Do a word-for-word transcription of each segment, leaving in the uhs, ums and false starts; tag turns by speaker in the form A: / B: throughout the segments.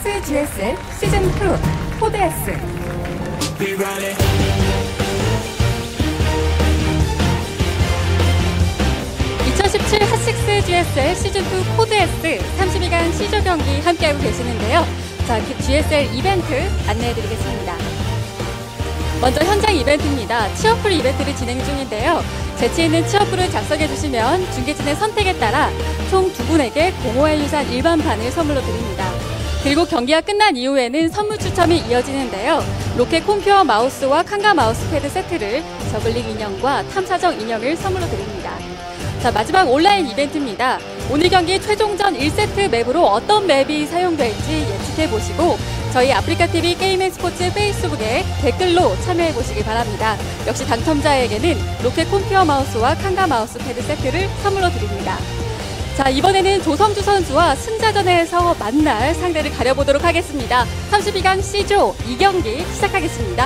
A: 하식스 지에스엘 시즌 투 코드 S. 이천십칠 하식스 지에스엘 시즌 투 코드 S 삼십이 강 C조 경기 함께하고 계시는데요. 자, 그 지에스엘 이벤트 안내해드리겠습니다. 먼저 현장 이벤트입니다. 취업풀 이벤트를 진행 중인데요. 재치 있는 취업풀을 작성해주시면 중계진의 선택에 따라 총 두 분에게 공오엘 유산 일반판을 선물로 드립니다. 그리고 경기가 끝난 이후에는 선물 추첨이 이어지는데요. 로켓 콤퓨어 마우스와 칸가 마우스패드 세트를 저글링 인형과 탐사정 인형을 선물로 드립니다. 자, 마지막 온라인 이벤트입니다. 오늘 경기 최종전 일 세트 맵으로 어떤 맵이 사용될지 예측해보시고 저희 아프리카티비 게임앤스포츠 페이스북에 댓글로 참여해보시기 바랍니다. 역시 당첨자에게는 로켓 콤퓨어 마우스와 칸가 마우스 패드 세트를 선물로 드립니다. 자, 이번에는 조성주 선수와 승자전에서 만날 상대를 가려보도록 하겠습니다. 삼십이 강 C조 이 경기 시작하겠습니다.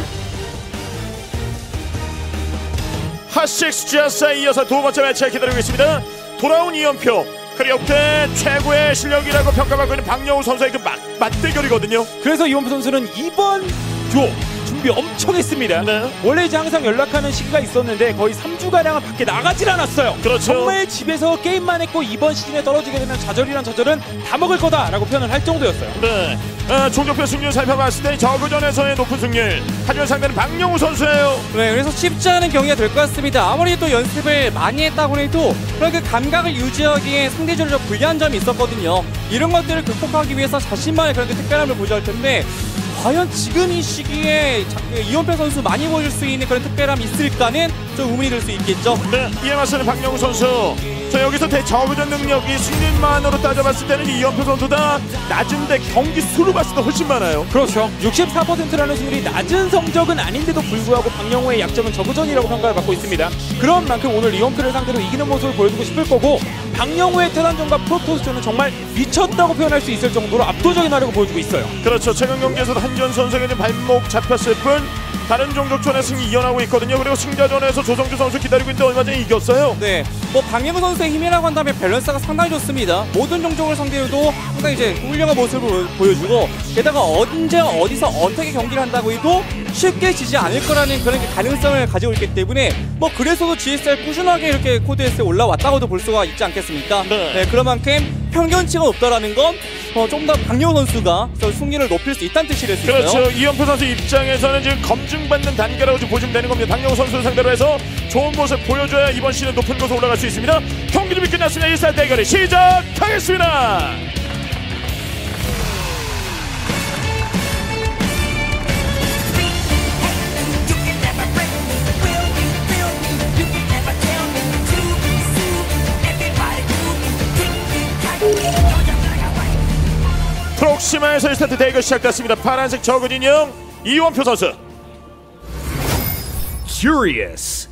B: 하식스 지에스엘에 이어서 두 번째 매치를 기다리고 있습니다. 돌아온 이연표, 그리고 역대 최고의 실력이라고 평가받고 있는 박영우 선수의 그 맞, 맞대결이거든요.
C: 그래서 이원표 선수는 이번 조 준비 엄청 했습니다. 네. 원래 이제 항상 연락하는 시기가 있었는데 거의 삼 주가량은 밖에 나가질 않았어요.
B: 그렇죠.
C: 정말 집에서 게임만 했고 이번 시즌에 떨어지게 되면 좌절이란 좌절은 다 먹을 거다라고 표현을 할 정도였어요.
B: 네. 아, 종족별 승률 살펴봤을 때 저그전에서의 높은 승률, 하지만 상대는 박영우 선수예요.
D: 네, 그래서 쉽지 않은 경기가 될 것 같습니다. 아무리 또 연습을 많이 했다고 해도 그런 그 감각을 유지하기에 상대적으로 좀 불리한 점이 있었거든요. 이런 것들을 극복하기 위해서 자신만의 그런 그 특별함을 보여줄 텐데 과연 지금 이 시기에 이원표 선수 많이 보여줄 수 있는 그런 특별함이 있을까는 좀 의문이 들 수 있겠죠.
B: 네, 이에 맞서는 박영우 선수. 저 여기서 대저그전 능력이 승률만으로 따져봤을 때는 이연표 선수다 낮은데 경기 수를 봤을 때 훨씬 많아요.
C: 그렇죠. 육십사 퍼센트라는 승률이 낮은 성적은 아닌데도 불구하고 박영우의 약점은 저그전이라고 평가를 받고 있습니다. 그런 만큼 오늘 이원표를 상대로 이기는 모습을 보여주고 싶을 거고 박영우의 테란전과 프로토스전은 정말 미쳤다고 표현할 수 있을 정도로 압도적인 활약을 보여주고 있어요.
B: 그렇죠. 최근 경기에서도 한지원 선수에게 발목 잡혔을 뿐 다른 종족전의 승리 이어나고 있거든요. 그리고 승자전에서 조성주 선수 기다리고 있는데 얼마 전에 이겼어요.
D: 네, 뭐 박영우 선수의 힘이라고 한다면 밸런스가 상당히 좋습니다. 모든 종족을 상대로도 상당히 이제 훌륭한 모습을 보여주고 게다가 언제 어디서 어떻게 경기를 한다고 해도 쉽게 지지 않을 거라는 그런 가능성을 가지고 있기 때문에 뭐 그래서도 지에스엘 꾸준하게 이렇게 코드에스에 올라왔다고도 볼 수가 있지 않겠습니까?
B: 네.
D: 네, 그만큼 평균치가 높다라는 건 어, 좀 더 박영우 선수가 승리를 높일 수 있다는 뜻이 될 수 있어요.
B: 그렇죠. 이연표 선수 입장에서는 지금 검증받는 단계라고 좀 보시면 되는 겁니다. 박영우 선수를 상대로 해서 좋은 모습 보여줘야 이번 시즌 높은 곳으로 올라갈 수 있습니다. 경기 준비 끝났습니다. 일 사 대결이 시작하겠습니다. 프록시마에서 일 세트 대결 시작됐습니다. 파란색 저그 진영 이원표 선수. Curious.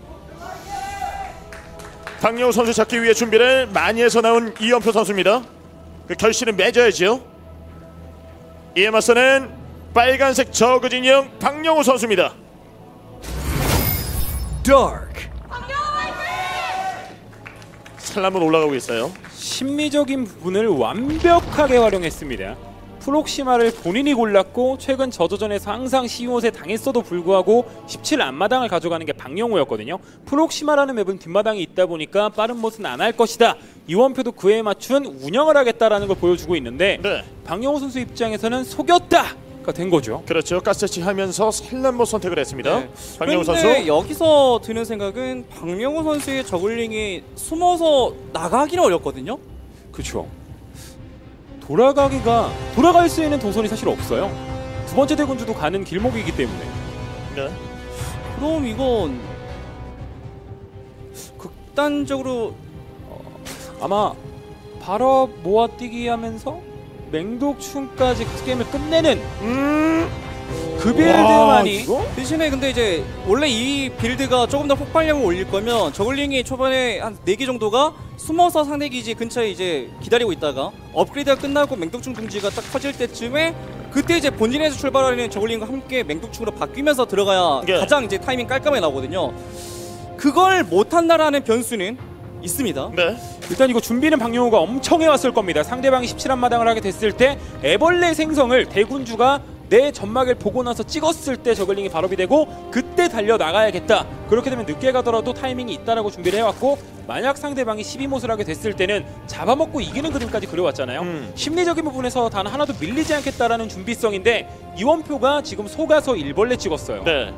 B: 박영우 선수 잡기 위해 준비를 많이 해서 나온 이원표 선수입니다. 그 결실은 맺어야죠. 이에 맞서는 빨간색 저그 진영 박영우 선수입니다.
C: Dark.
B: 살람은 올라가고 있어요.
C: 심미적인 부분을 완벽하게 활용했습니다. 프록시마를 본인이 골랐고 최근 저저전에서 항상 시옷에 당했어도 불구하고 십칠 앞마당을 가져가는 게 박영우였거든요. 프록시마라는 맵은 뒷마당이 있다 보니까 빠른 못은 안 할 것이다. 이원표도 그에 맞춘 운영을 하겠다라는 걸 보여주고 있는데
B: 네.
C: 박영우 선수 입장에서는 속였다! 가 된 거죠.
B: 그렇죠. 가스치 하면서 살람못 선택을 했습니다. 네. 박영우 선수.
D: 여기서 드는 생각은 박영우 선수의 저글링이 숨어서 나가기는 어렵거든요.
C: 그렇죠. 돌아가기가 돌아갈 수 있는 동선이 사실 없어요. 두 번째 대군주도 가는 길목이기 때문에.
B: 네.
D: 그럼 이건 극단적으로
C: 어, 아마 바로 모아뛰기 하면서 맹독충까지 그 게임을 끝내는
B: 음.
C: 그 빌드만이
D: 대신에 근데 이제 원래 이 빌드가 조금 더 폭발력을 올릴 거면 저글링이 초반에 한 네 개 정도가 숨어서 상대 기지 근처에 이제 기다리고 있다가 업그레이드가 끝나고 맹독충 둥지가 딱 터질 때쯤에 그때 이제 본진에서 출발하는 저글링과 함께 맹독충으로 바뀌면서 들어가야
B: 네.
D: 가장 이제 타이밍 깔끔하게 나오거든요. 그걸 못한다라는 변수는 있습니다.
B: 네.
C: 일단 이거 준비는 박용호가 엄청 해왔을 겁니다. 상대방이 십칠 한마당을 하게 됐을 때 애벌레 생성을 대군주가 내 점막을 보고 나서 찍었을 때 저글링이 발업이 되고 그때 달려나가야겠다. 그렇게 되면 늦게 가더라도 타이밍이 있다라고 준비를 해왔고, 만약 상대방이 십이 못을 하게 됐을 때는 잡아먹고 이기는 그림까지 그려왔잖아요.
B: 음.
C: 심리적인 부분에서 단 하나도 밀리지 않겠다라는 준비성인데 이원표가 지금 속아서 일벌레 찍었어요.
B: 네.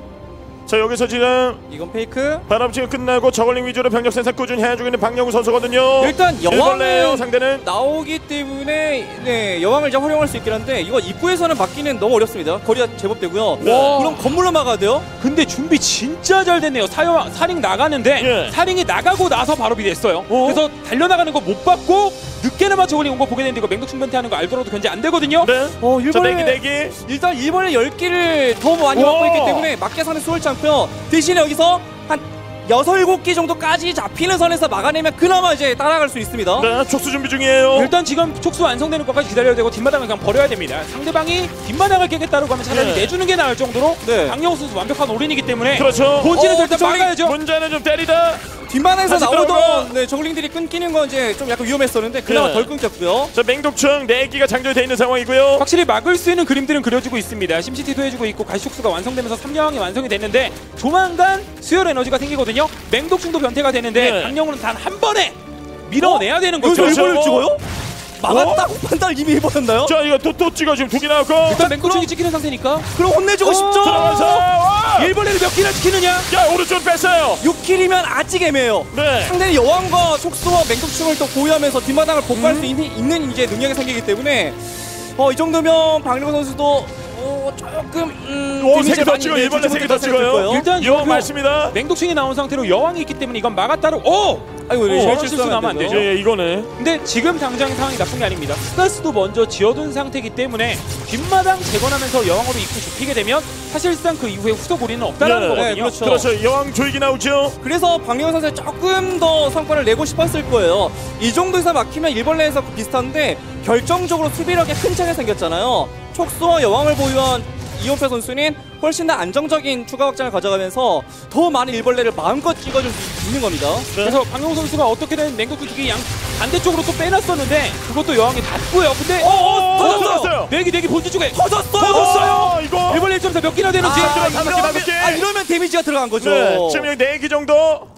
B: 자, 여기서 지금
D: 이건 페이크.
B: 바람 지금 끝나고 저글링 위주로 병력 생산 꾸준히 해주고 있는 박영우 선수거든요.
D: 일단
B: 일벌레예요,
D: 여왕은
B: 상대는.
D: 나오기 때문에 네, 여왕을 이제 활용할 수 있긴 한데 이거 입구에서는 막기는 너무 어렵습니다. 거리가 제법 되고요.
B: 네.
D: 그럼 건물로 막아야 돼요.
C: 근데 준비 진짜 잘 됐네요. 사여, 사링 나가는데
B: 예.
C: 사링이 나가고 나서 발업이 됐어요. 그래서 달려나가는 거 못 봤고 늦게나마 저걸링 온 거 보게 됐는데 이거 맹독충 변태하는 거 알더라도 견제 안 되거든요.
B: 네.
D: 어,
B: 자,
D: 일벌레
B: 내기 내기.
D: 일단 일벌레 열 개를 더 많이
B: 와.
D: 갖고 있기 때문에 막게 사는 수월치 않고요. 대신에 여기서 한 여섯, 일곱 개 정도까지 잡히는 선에서 막아내면 그나마 이제 따라갈 수 있습니다.
B: 네, 촉수 준비 중이에요.
C: 일단 지금 촉수 완성되는 것까지 기다려야 되고 뒷마당을 그냥 버려야 됩니다. 상대방이 뒷마당을 깨겠다고 하면 차라리
B: 네.
C: 내주는 게 나을 정도로
D: 네.
C: 박영호 선수 완벽한 올인이기 때문에
B: 그렇죠.
C: 본진에서
D: 어,
C: 일단
D: 저글링
C: 막아야죠.
B: 문제는 좀 때리다.
D: 뒷마당에서
B: 다시 들어오고.
D: 나오던 네, 저글링들이 끊기는 건 이제 좀 약간 위험했었는데 그나마
B: 네.
D: 덜 끊겼고요.
B: 자, 맹독충 네 기가 장전이 돼 있는 상황이고요.
C: 확실히 막을 수 있는 그림들은 그려지고 있습니다. 심시티도 해주고 있고 가시촉수가 완성되면서 삼 여왕이 완성이 됐는데 조만간 수혈 에너지가 생기거든요. 맹독충도 변태가 되는데
B: 네.
C: 강영우는 단 한 번에 밀어내야 되는 거죠.
D: 여기서 일벌레를
B: 그렇죠.
D: 찍어요? 막았다고 판단을 이미 해버렸나요?
B: 자, 이거 또 또 찍어 지금 두 개 나왔고.
C: 일단 맹독충이 찍히는 상태니까
D: 그럼 혼내주고
C: 어,
D: 싶죠?
B: 들어가서 와!
C: 일벌레를 몇 개나 찍히느냐?
B: 야, 오른쪽 뺐어요.
D: 육 킬이면 아직 애매해요.
B: 네.
D: 상대는 여왕과 촉수와 맹독충을 또 보유하면서 뒷마당을 복구할
B: 음.
D: 수 있는, 있는 이제 능력이 생기기 때문에 어, 이 정도면 박영호 선수도 어, 조금 음,
B: 오,
D: 데미지를
B: 세개더
D: 많이
B: 찍어요.
D: 내-
B: 일벌레
D: 주지
B: 세개더
D: 못했을
B: 찍어요.
D: 거예요.
C: 일단
B: 여
C: 이원표
B: 맞습니다.
C: 맹독충이 나온 상태로 여왕이 있기 때문에 이건 막았다로 오!
D: 아이고,
C: 어,
D: 네,
C: 저런
D: 실수하면
C: 실수 나면 안
D: 되죠.
C: 되죠.
B: 예, 이거네.
C: 근데 지금 당장 상황이 나쁜 게 아닙니다. 스타스도 먼저 지어둔 상태이기 때문에 뒷마당 재건하면서 여왕으로 입구 좁히게 되면 사실상 그 이후에 후속 우리는 없다는
B: 네,
C: 거거든요.
D: 네, 그렇죠.
B: 그렇죠. 여왕 조이기 나오죠.
D: 그래서 박영호 선수 조금 더 성과를 내고 싶었을 거예요. 이 정도에서 막히면 일벌레에서 비슷한데 결정적으로 수비력에 큰 차이가 생겼잖아요. 촉수와 여왕을 보유한 이원표 선수는 훨씬 더 안정적인 추가 확장을 가져가면서 더 많은 일벌레를 마음껏 찍어줄 수 있는 겁니다.
C: 그래서 박용호 선수가 어떻게든 맹독충 두개 양 반대쪽으로 또 빼놨었는데 그것도 여왕이 닿고요. 근데
B: 어,
C: 어,
B: 터졌어요.
C: 내기 내기 본진 쪽에
D: 터졌어요!
C: 터졌어요.
B: 이거.
C: 일벌레 일 점 사 몇 개나 되는지.
B: 아, 들어가, 다섯 개,
D: 이러면,
B: 다섯 개.
D: 아, 이러면 데미지가 들어간 거죠.
B: 네, 지금 여기 네 기 정도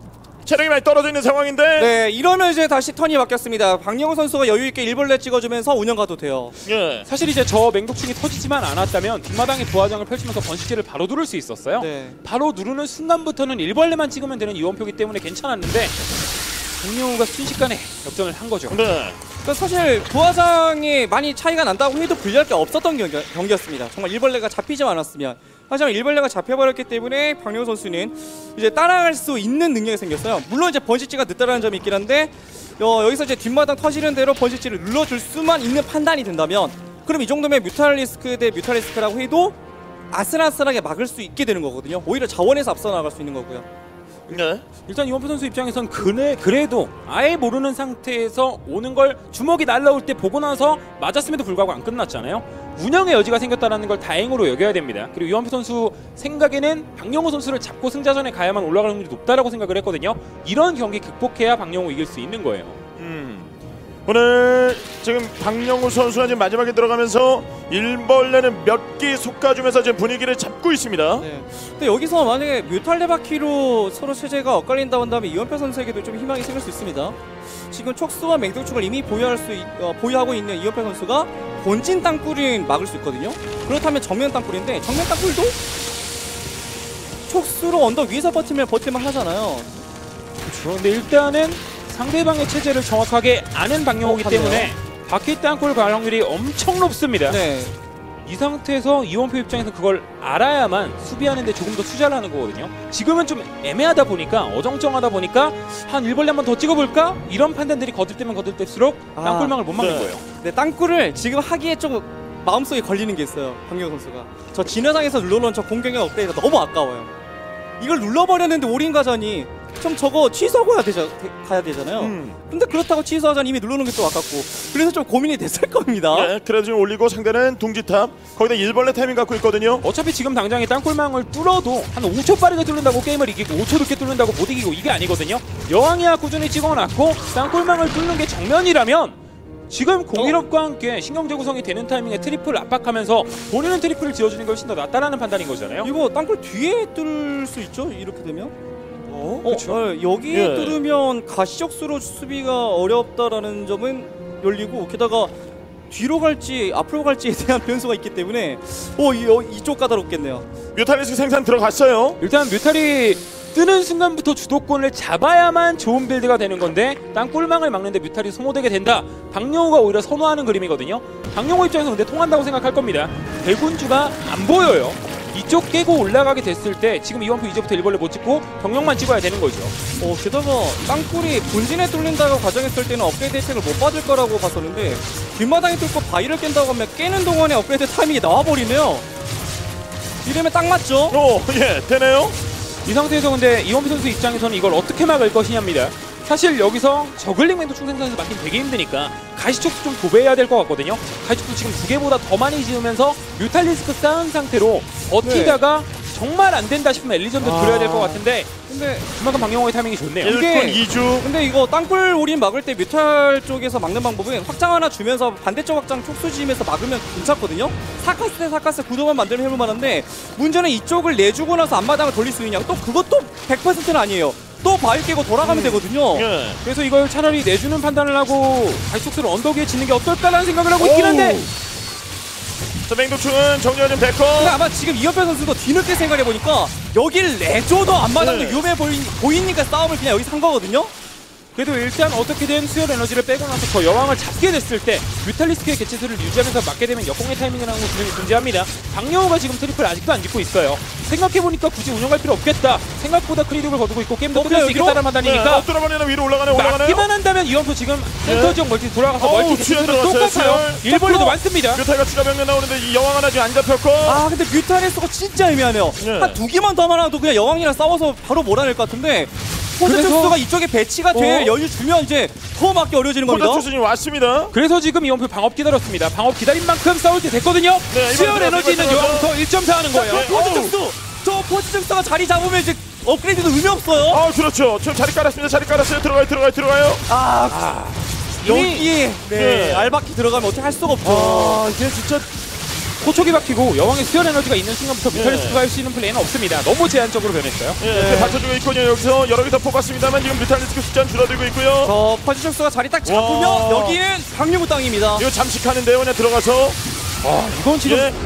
B: 체력이 많이 떨어져 있는 상황인데.
D: 네, 이러면 이제 다시 턴이 바뀌었습니다. 박영호 선수가 여유 있게 일벌레 찍어주면서 운영 가도 돼요.
B: 예.
C: 사실 이제 저 맹독충이 터지지만 않았다면 뒷마당에 부하장을 펼치면서 번식제를 바로 누를 수 있었어요.
D: 네.
C: 바로 누르는 순간부터는 일벌레만 찍으면 되는 이원표기 때문에 괜찮았는데 박용호가 순식간에 역전을 한 거죠.
B: 네.
D: 그러니까 사실 부하장이 많이 차이가 난다고 해도 불리할 게 없었던 경기, 경기였습니다. 정말 일벌레가 잡히지 않았으면. 하지만 일벌레가 잡혀버렸기 때문에 박영호 선수는 이제 따라갈 수 있는 능력이 생겼어요. 물론 이제 번식지가 늦다라는 점이 있긴 한데 어, 여기서 이제 뒷마당 터지는 대로 번식지를 눌러줄 수만 있는 판단이 된다면 그럼 이 정도면 뮤탈리스크 대 뮤탈리스크라고 해도 아슬아슬하게 막을 수 있게 되는 거거든요. 오히려 자원에서 앞서 나갈 수 있는 거고요.
B: 네.
C: 일단 이원표 선수 입장에선 그래, 그래도 아예 모르는 상태에서 오는 걸 주먹이 날라올 때 보고 나서 맞았음에도 불구하고 안 끝났잖아요. 운영의 여지가 생겼다는 걸 다행으로 여겨야 됩니다. 그리고 이원표 선수 생각에는 박영호 선수를 잡고 승자전에 가야만 올라갈 확률이 높다라고 생각을 했거든요. 이런 경기 극복해야 박영호 이길 수 있는 거예요.
B: 음. 오늘 지금 박영우 선수가 지금 마지막에 들어가면서 일벌레는 몇 개 솎아주면서 지금 분위기를 잡고 있습니다.
D: 네. 근데 여기서 만약에 뮤탈 레바키로 서로 체제가 엇갈린다고 한다면 이원표 선수에게도 좀 희망이 생길 수 있습니다. 지금 촉수와 맹독충을 이미 보유할 수 있, 어, 보유하고 있는 이원표 선수가 본진 땅굴은 막을 수 있거든요. 그렇다면 정면 땅굴인데 정면 땅굴도 촉수로 언덕 위에서 버티면 버틸만 하잖아요.
C: 그렇죠. 근데 일단은 상대방의 체제를 정확하게 아는 박영호이기
D: 어,
C: 때문에 바퀴 땅굴 갈 확률이 엄청 높습니다.
D: 네.
C: 이 상태에서 이원표 입장에서 그걸 알아야만 수비하는데 조금 더 투자를 하는 거거든요. 지금은 좀 애매하다 보니까 어정쩡하다 보니까 한 일벌레 한 번 더 찍어볼까? 이런 판단들이 거들때면 거들때수록
D: 아,
C: 땅굴망을 못 막는
B: 네.
C: 거예요.
D: 네, 땅굴을 지금 하기에 조금 마음속에 걸리는 게 있어요. 박영호 선수가. 저 진화상에서 눌러놓은 저 공격력 업데이트가 너무 아까워요. 이걸 눌러버렸는데 올인 가자니 좀 저거 취소하고 가야, 되자, 가야 되잖아요.
B: 음.
D: 근데 그렇다고 취소하자니 이미 누르는 게 또 아깝고 그래서 좀 고민이 됐을 겁니다.
B: 예, 그래도 지금 올리고 상대는 둥지탑 거기다 일벌레 타이밍 갖고 있거든요.
C: 어차피 지금 당장에 땅굴망을 뚫어도 한 오 초 빠르게 뚫는다고 게임을 이기고 오 초 늦게 뚫는다고 못 이기고 이게 아니거든요. 여왕이야 꾸준히 찍어놨고 땅굴망을 뚫는 게 정면이라면 지금 공일업과 함께 신경제 구성이 되는 타이밍에 트리플 압박하면서 본인은 트리플을 지어주는 게 훨씬 더 낫다라는 판단인 거잖아요.
D: 이거 땅굴 뒤에 뚫을 수 있죠? 이렇게 되면?
B: 어,
D: 어, 어, 여기
B: 예.
D: 뚫으면 가시적수로 수비가 어렵다라는 점은 열리고 게다가 뒤로 갈지 앞으로 갈지에 대한 변수가 있기 때문에 어, 이, 어, 이쪽 까다롭겠네요.
B: 뮤탈리스크 생산 들어갔어요.
C: 일단 뮤탈이 뜨는 순간부터 주도권을 잡아야만 좋은 빌드가 되는 건데 땅굴망을 막는데 뮤탈이 소모되게 된다. 박영호가 오히려 선호하는 그림이거든요. 박영호 입장에서 근데 통한다고 생각할 겁니다. 대군주가 안 보여요. 이쪽 깨고 올라가게 됐을 때 지금 이원프 이제부터 일벌레 못 찍고 병력만 찍어야 되는 거죠.
D: 어, 게다가 땅굴이 본진에 뚫린다고 가정했을 때는 업그레이드 혜택을 못 받을 거라고 봤었는데 뒷마당에 뚫고 바위를 깬다고 하면 깨는 동안에 업그레이드 타이밍이 나와버리네요. 이러면 딱 맞죠?
B: 오, 예, 되네요.
C: 이 상태에서 근데 이원표 선수 입장에서는 이걸 어떻게 막을 것이냐입니다. 사실 여기서 저글링 맹도 충생산에서 막긴 되게 힘드니까 가시촉수 좀 도배해야 될 것 같거든요. 가시촉수 지금 두 개보다 더 많이 지으면서 뮤탈리스크 쌓은 상태로 버티다가 네. 정말 안 된다 싶으면 엘리전도 아... 들어야 될 것 같은데
D: 근데
C: 그만큼 박영호의 타이밍이 좋네요.
B: 일 분 이 주.
D: 근데 이거 땅굴 우린 막을 때 뮤탈 쪽에서 막는 방법은 확장 하나 주면서 반대쪽 확장 촉수 지으면서 막으면 괜찮거든요. 사카스 대 사카스 구도만 만들면 해볼 만한데 문제는 이쪽을 내주고 나서 앞마당을 돌릴 수 있냐. 또 그것도 백 퍼센트는 아니에요. 또 바위 깨고 돌아가면 음. 되거든요.
B: 예.
C: 그래서 이걸 차라리 내주는 판단을 하고 가시촉수를 언덕 위에 짓는 게 어떨까라는 생각을 하고 있긴 한데
B: 자, 맹독충은 정리하는 데커.
D: 근데 아마 지금 이현표 선수도 뒤늦게 생각해보니까 여길 내줘도 앞마당도
B: 네.
D: 위험해 보이, 보이니까 싸움을 그냥 여기서 한 거거든요.
C: 그래도 일단 어떻게든 수혈 에너지를 빼고 나서 저 여왕을 잡게 됐을 때 뮤탈리스크의 개체수를 유지하면서 맞게 되면 역공의 타이밍이라는 걸 분명히 존재합니다. 박영호가 지금 트리플 아직도 안 짓고 있어요. 생각해보니까 굳이 운영할 필요 없겠다. 생각보다 크리딕을 거두고 있고 게임도 끝낼 수 있겠다는 판단이니까
B: 네, 뚫어버리나 위로 올라가네 올라가네.
C: 막기만 한다면 이원표 지금 센터 지역 멀티 돌아가서
B: 어우,
C: 멀티
B: 수혈
C: 개체수를
B: 들어갔어요.
C: 똑같아요. 일벌레도 많습니다.
B: 뮤탈가 추가 병력 나오는데 이 여왕 하나 지금 안 잡혔고.
D: 아 근데 뮤탈리스크가 진짜 애매하네요.
B: 네.
D: 한 두 개만 더 많아도 그냥 여왕이랑 싸워서 바로 몰아낼 것 같은데 포스트수가 이쪽에 배치가 될
C: 어?
D: 여유 주면 이제 더 막기 어려워지는 겁니다.
B: 포자 투수님 왔습니다.
C: 그래서 지금 이원표 방업 기다렸습니다. 방업 기다린 만큼 싸울 때 됐거든요.
B: 네,
C: 수혈 에너지 있는 여왕부터 일 점 사 하는 거예요.
B: 네.
D: 포스트수 저 포스트수가 자리 잡으면 이제 업그레이드도 의미 없어요.
B: 아 그렇죠. 지금 자리 깔았습니다. 자리 깔았어요. 들어가요 들어가요 들어가요.
D: 아, 아 여기에 네,
B: 네.
D: 알바키 들어가면 어떻게 할 수가 없죠.
B: 아 이게 진짜
C: 호촉이 박히고 여왕의 수혈 에너지가 있는 순간부터
B: 네.
C: 뮤탈리스크가 할 수 있는 플레이는 없습니다. 너무 제한적으로 변했어요.
B: 예, 네. 받쳐주고 있거든요. 여기서 여러 개 더 뽑았습니다만 지금 뮤탈리스크 숫자는 줄어들고 있고요.
D: 저 포지션수가 자리 딱 잡으면
B: 와.
D: 여기는 박유무 땅입니다.
B: 이거 잠식하는데요. 그냥 들어가서
C: 아 이건 지금
B: 예.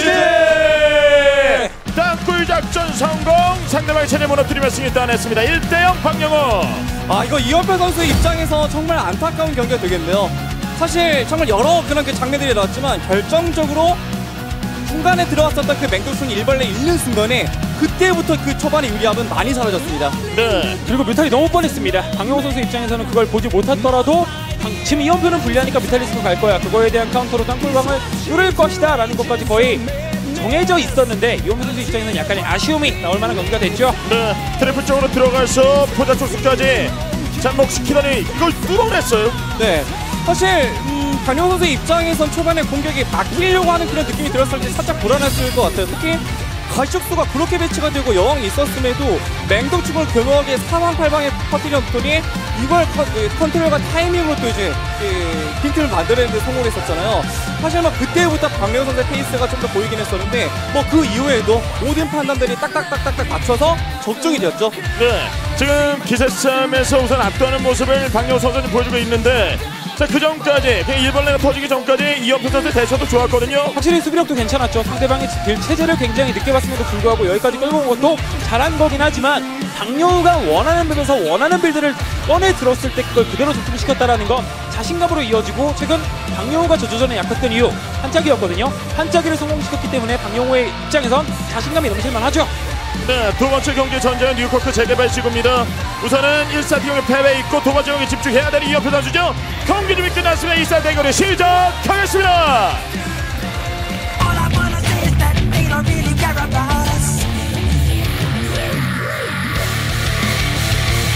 B: 지제 땅굴 작전 성공. 상대방의 체제 무너뜨리며 승리 따냈습니다. 일 대 영 박영호.
D: 아 이거 이원표 선수 입장에서 정말 안타까운 경기가 되겠네요. 사실 정말 여러 그런 그 장면들이 나왔지만 결정적으로 중간에 들어왔었던 그 맹독충 일벌레 잃는 순간에 그때부터 그 초반의 유리함은 많이 사라졌습니다.
B: 네.
C: 그리고 뮤탈이 너무 뻔했습니다. 박영호 선수 입장에서는 그걸 보지 못하더라도 방, 지금 이원표는 불리하니까 뮤탈리스크 갈 거야. 그거에 대한 카운터로 땅굴방을 뚫을 것이다 라는 것까지 거의 정해져 있었는데 이원표 선수 입장에서는 약간의 아쉬움이 나올 만한 경기가 됐죠.
B: 네. 트래플 쪽으로 들어가서 포자 초수까지 잠복시키더니 이걸 뚫어냈어요.
D: 네. 사실 음, 박영호 선수 입장에선 초반에 공격이 막히려고 하는 그런 느낌이 들었을 때 살짝 불안했을 것 같아요. 특히 가시적수가 그렇게 배치가 되고 여왕이 있었음에도 맹독충을 교묘하게 사방팔방에 퍼뜨렸더니 이걸 컨, 컨트롤과 타이밍으로 또 이제 그 빈틈을 만들어내는데 성공했었잖아요. 사실 막 그때부터 박명호 선수의 페이스가 좀 더 보이긴 했었는데 뭐 그 이후에도 모든 판단들이 딱딱딱딱딱 맞춰서 적중이 되었죠.
B: 네. 지금 기세싸움에서 우선 압도하는 모습을 박영호 선수는 보여주고 있는데 자, 그 전까지 그냥 일벌레가 터지기 전까지 이연표 선수의 대처도 좋았거든요.
C: 확실히 수비력도 괜찮았죠. 상대방의 빌 체제를 굉장히 늦게 봤음에도 불구하고 여기까지 끌고 온 것도 잘한 거긴 하지만 박영호가 원하는 빌드에서 원하는 빌드를 꺼내 들었을 때 그걸 그대로 적중시켰다라는 건 자신감으로 이어지고 최근 박영호가 저조전에 약했던 이유 한짝이었거든요. 한짝이를 성공시켰기 때문에 박영호의 입장에선 자신감이 넘칠만 하죠.
B: 네, 두 번째 경기 전쟁은 뉴코크 재개발 시구입니다. 우선은 일 사 대결 패배 있고 두 번째 경기 집중해야 되는 이연표 선수죠. 경기 준비 끝났으면 이 사 대결이 시작하겠습니다.
E: All I wanna say is that they don't really care about us.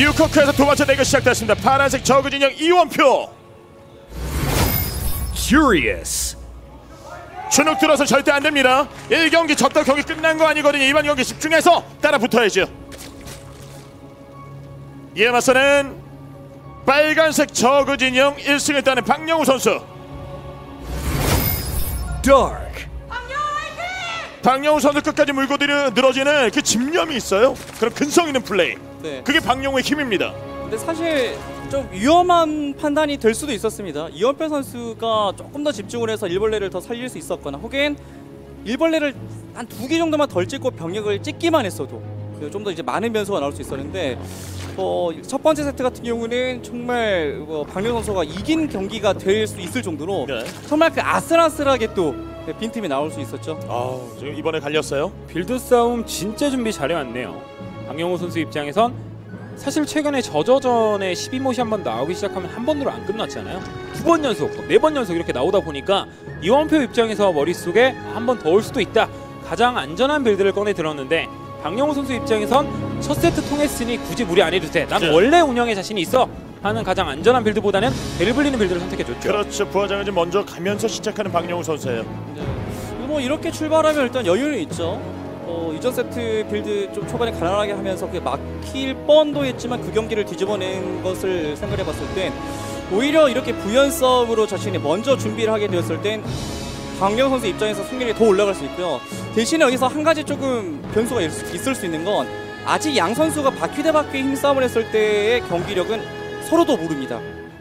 B: 뉴커크에서 두 번째 대결 시작됐습니다. 파란색 저그 진영 이원표. Curious. 주눅 들어서 절대 안 됩니다. 일 경기 졌다 경기 끝난 거 아니거든요. 이번 경기 집중해서 따라 붙어야죠. 이에 맞서는 빨간색 저그 진영 일 승을 따는 박영우 선수. Dark. 박영우 선수 끝까지 물고 늘어지는 그 집념이 있어요. 그럼 근성 있는 플레이.
D: 네.
B: 그게 박영우의 힘입니다.
D: 근데 사실 좀 위험한 판단이 될 수도 있었습니다. 이원표 선수가 조금 더 집중을 해서 일벌레를 더 살릴 수 있었거나 혹은 일벌레를 한 두 개 정도만 덜 찍고 병력을 찍기만 했어도 좀 더 이제 많은 변수가 나올 수 있었는데 어, 첫 번째 세트 같은 경우는 정말 어, 박명 선수가 이긴 경기가 될 수 있을 정도로
B: 네.
D: 정말 그 아슬아슬하게 또 빈틈이 나올 수 있었죠.
B: 아우, 지금 이번에 갈렸어요.
C: 빌드 싸움 진짜 준비 잘해왔네요. 박영호 선수 입장에선 사실 최근에 저저전에 십이 못이 한번 나오기 시작하면 한 번으로 안 끝났잖아요. 두 번 연속, 네 번 연속 이렇게 나오다 보니까 이원표 입장에서 머릿속에 한 번 더 올 수도 있다. 가장 안전한 빌드를 꺼내 들었는데 박영호 선수 입장에선 첫 세트 통했으니 굳이 무리 안 해도 돼. 난
B: 네.
C: 원래 운영에 자신이 있어. 하는 가장 안전한 빌드보다는 배를 불리는 빌드를 선택해줬죠.
B: 그렇죠. 부하장을 좀 먼저 가면서 시작하는 박영우 선수예요.
D: 네. 뭐 이렇게 출발하면 일단 여유는 있죠. 어, 이전 세트 빌드 좀 초반에 가난하게 하면서 그게 막힐 뻔도 했지만 그 경기를 뒤집어낸 것을 생각해봤을 땐 오히려 이렇게 부연 싸움으로 자신이 먼저 준비를 하게 되었을 땐 박영 선수 입장에서 승률이 더 올라갈 수 있고요. 대신에 여기서 한 가지 조금 변수가 있을 수 있는 건 아직 양 선수가 바퀴 대 바퀴 힘싸움을 했을 때의 경기력은 서로도 모릅니다.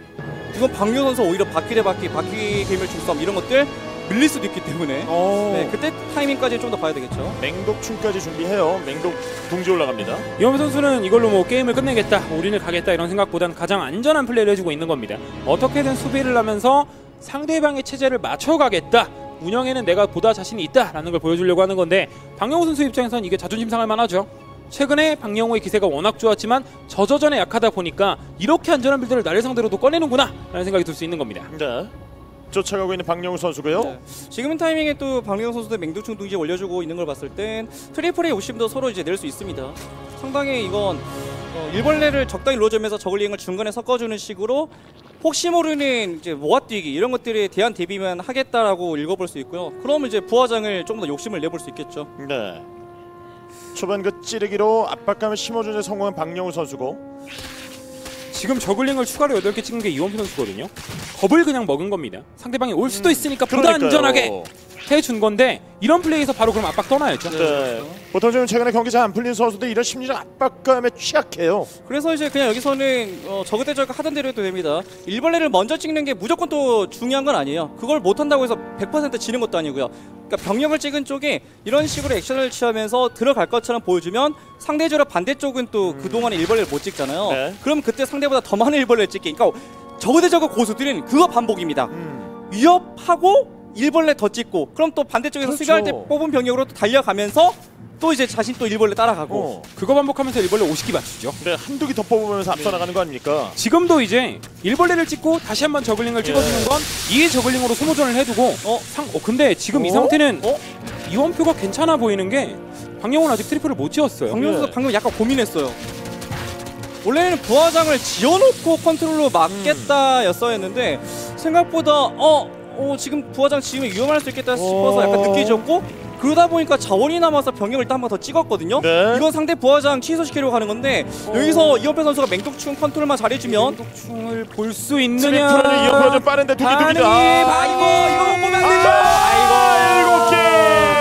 D: 이건 박영 선수 오히려 바퀴 대 바퀴, 바퀴 괴물 중싸움 이런 것들 밀릴 수도 있기 때문에 네, 그때 타이밍까지 좀 더 봐야 되겠죠.
B: 맹독충까지 준비해요. 맹독 둥지 올라갑니다.
C: 이원표 선수는 이걸로 뭐 게임을 끝내겠다, 올인을 가겠다 이런 생각보단 가장 안전한 플레이를 해주고 있는 겁니다. 어떻게든 수비를 하면서 상대방의 체제를 맞춰가겠다. 운영에는 내가 보다 자신이 있다라는 걸 보여주려고 하는 건데 박영호 선수 입장에서는 이게 자존심 상할 만하죠. 최근에 박영호의 기세가 워낙 좋았지만 저저전에 약하다 보니까 이렇게 안전한 빌드를 나를 상대로도 꺼내는구나 라는 생각이 들 수 있는 겁니다.
B: 네. 쫓아가고 있는 박영우 선수고요.
D: 네. 지금 타이밍에 또 박명 선수도 맹독충 둥지 올려주고 있는 걸 봤을 땐 트리플의 욕심도 서로 이제 낼 수 있습니다. 상당히 이건 어, 일벌레를 적당히 넣어주면서 저글링을 중간에 섞어주는 식으로 혹시 모르는 이제 모아뛰기 이런 것들에 대한 대비만 하겠다라고 읽어볼 수 있고요. 그러면 이제 부하장을 조금 더 욕심을 내볼 수 있겠죠.
B: 네. 초반 그 찌르기로 압박감을 심어주는 데 성공한 박영우 선수고.
C: 지금 저글링을 추가로 여덟 개 찍은 게 이원표 선수거든요. 겁을 그냥 먹은 겁니다. 상대방이 올 수도 있으니까 보다
B: 그러니까요.
C: 안전하게 해준 건데 이런 플레이에서 바로 그럼 압박 떠나야죠.
B: 네. 보통 지금 최근에 경기 잘 안 풀린 선수들 이런 심리적 압박감에 취약해요.
D: 그래서 이제 그냥 여기서는 어, 저그 대 저그 하던 대로 해도 됩니다. 일벌레를 먼저 찍는 게 무조건 또 중요한 건 아니에요. 그걸 못한다고 해서 백 퍼센트 지는 것도 아니고요. 그러니까 병력을 찍은 쪽에 이런 식으로 액션을 취하면서 들어갈 것처럼 보여주면 상대적으로 반대쪽은 또 음. 그동안에 일벌레를 못 찍잖아요. 네. 그럼 그때 상대보다 더 많은 일벌레를 찍게. 그러니까 저그 대 저그 고수들은 그거 반복입니다. 음. 위협하고 일벌레 더 찍고 그럼 또 반대쪽에서
B: 그렇죠.
D: 수비할 때 뽑은 병력으로 또 달려가면서 또 이제 자신 또 일벌레 따라가고
B: 어.
C: 그거 반복하면서 일벌레 오십 기 맞추죠.
B: 네, 한두 기 더 뽑으면서 앞서
D: 네.
B: 나가는 거 아닙니까?
C: 지금도 이제 일벌레를 찍고 다시 한번 저글링을 찍어주는 건 이 저글링으로 소모전을 해두고 어? 상, 어 근데 지금
D: 어?
C: 이 상태는
D: 어?
C: 이원표가 괜찮아 보이는 게 박영호는 아직 트리플을 못 지었어요.
D: 박명 선수
B: 네.
D: 방금 약간 고민했어요. 원래는 부하장을 지어놓고 컨트롤로 막겠다였어야 했는데 생각보다 어, 어 지금 부하장 지으면 위험할 수 있겠다 싶어서 약간 늦게 지었고 그러다 보니까 자원이 남아서 병력을 일단 한 번 더 찍었거든요.
B: 네.
D: 이건 상대 부하장 취소시키려고 하는 건데
C: 어.
D: 여기서 이원표 선수가 맹독충 컨트롤만 잘해주면
C: 독충을 볼 수 있느냐?
B: 트리플은 이어서 좀 빠른데 두기 두기다.
C: 반응이
D: 아 이거 이거 보면 안 되죠.
B: 아이고 일곱 개.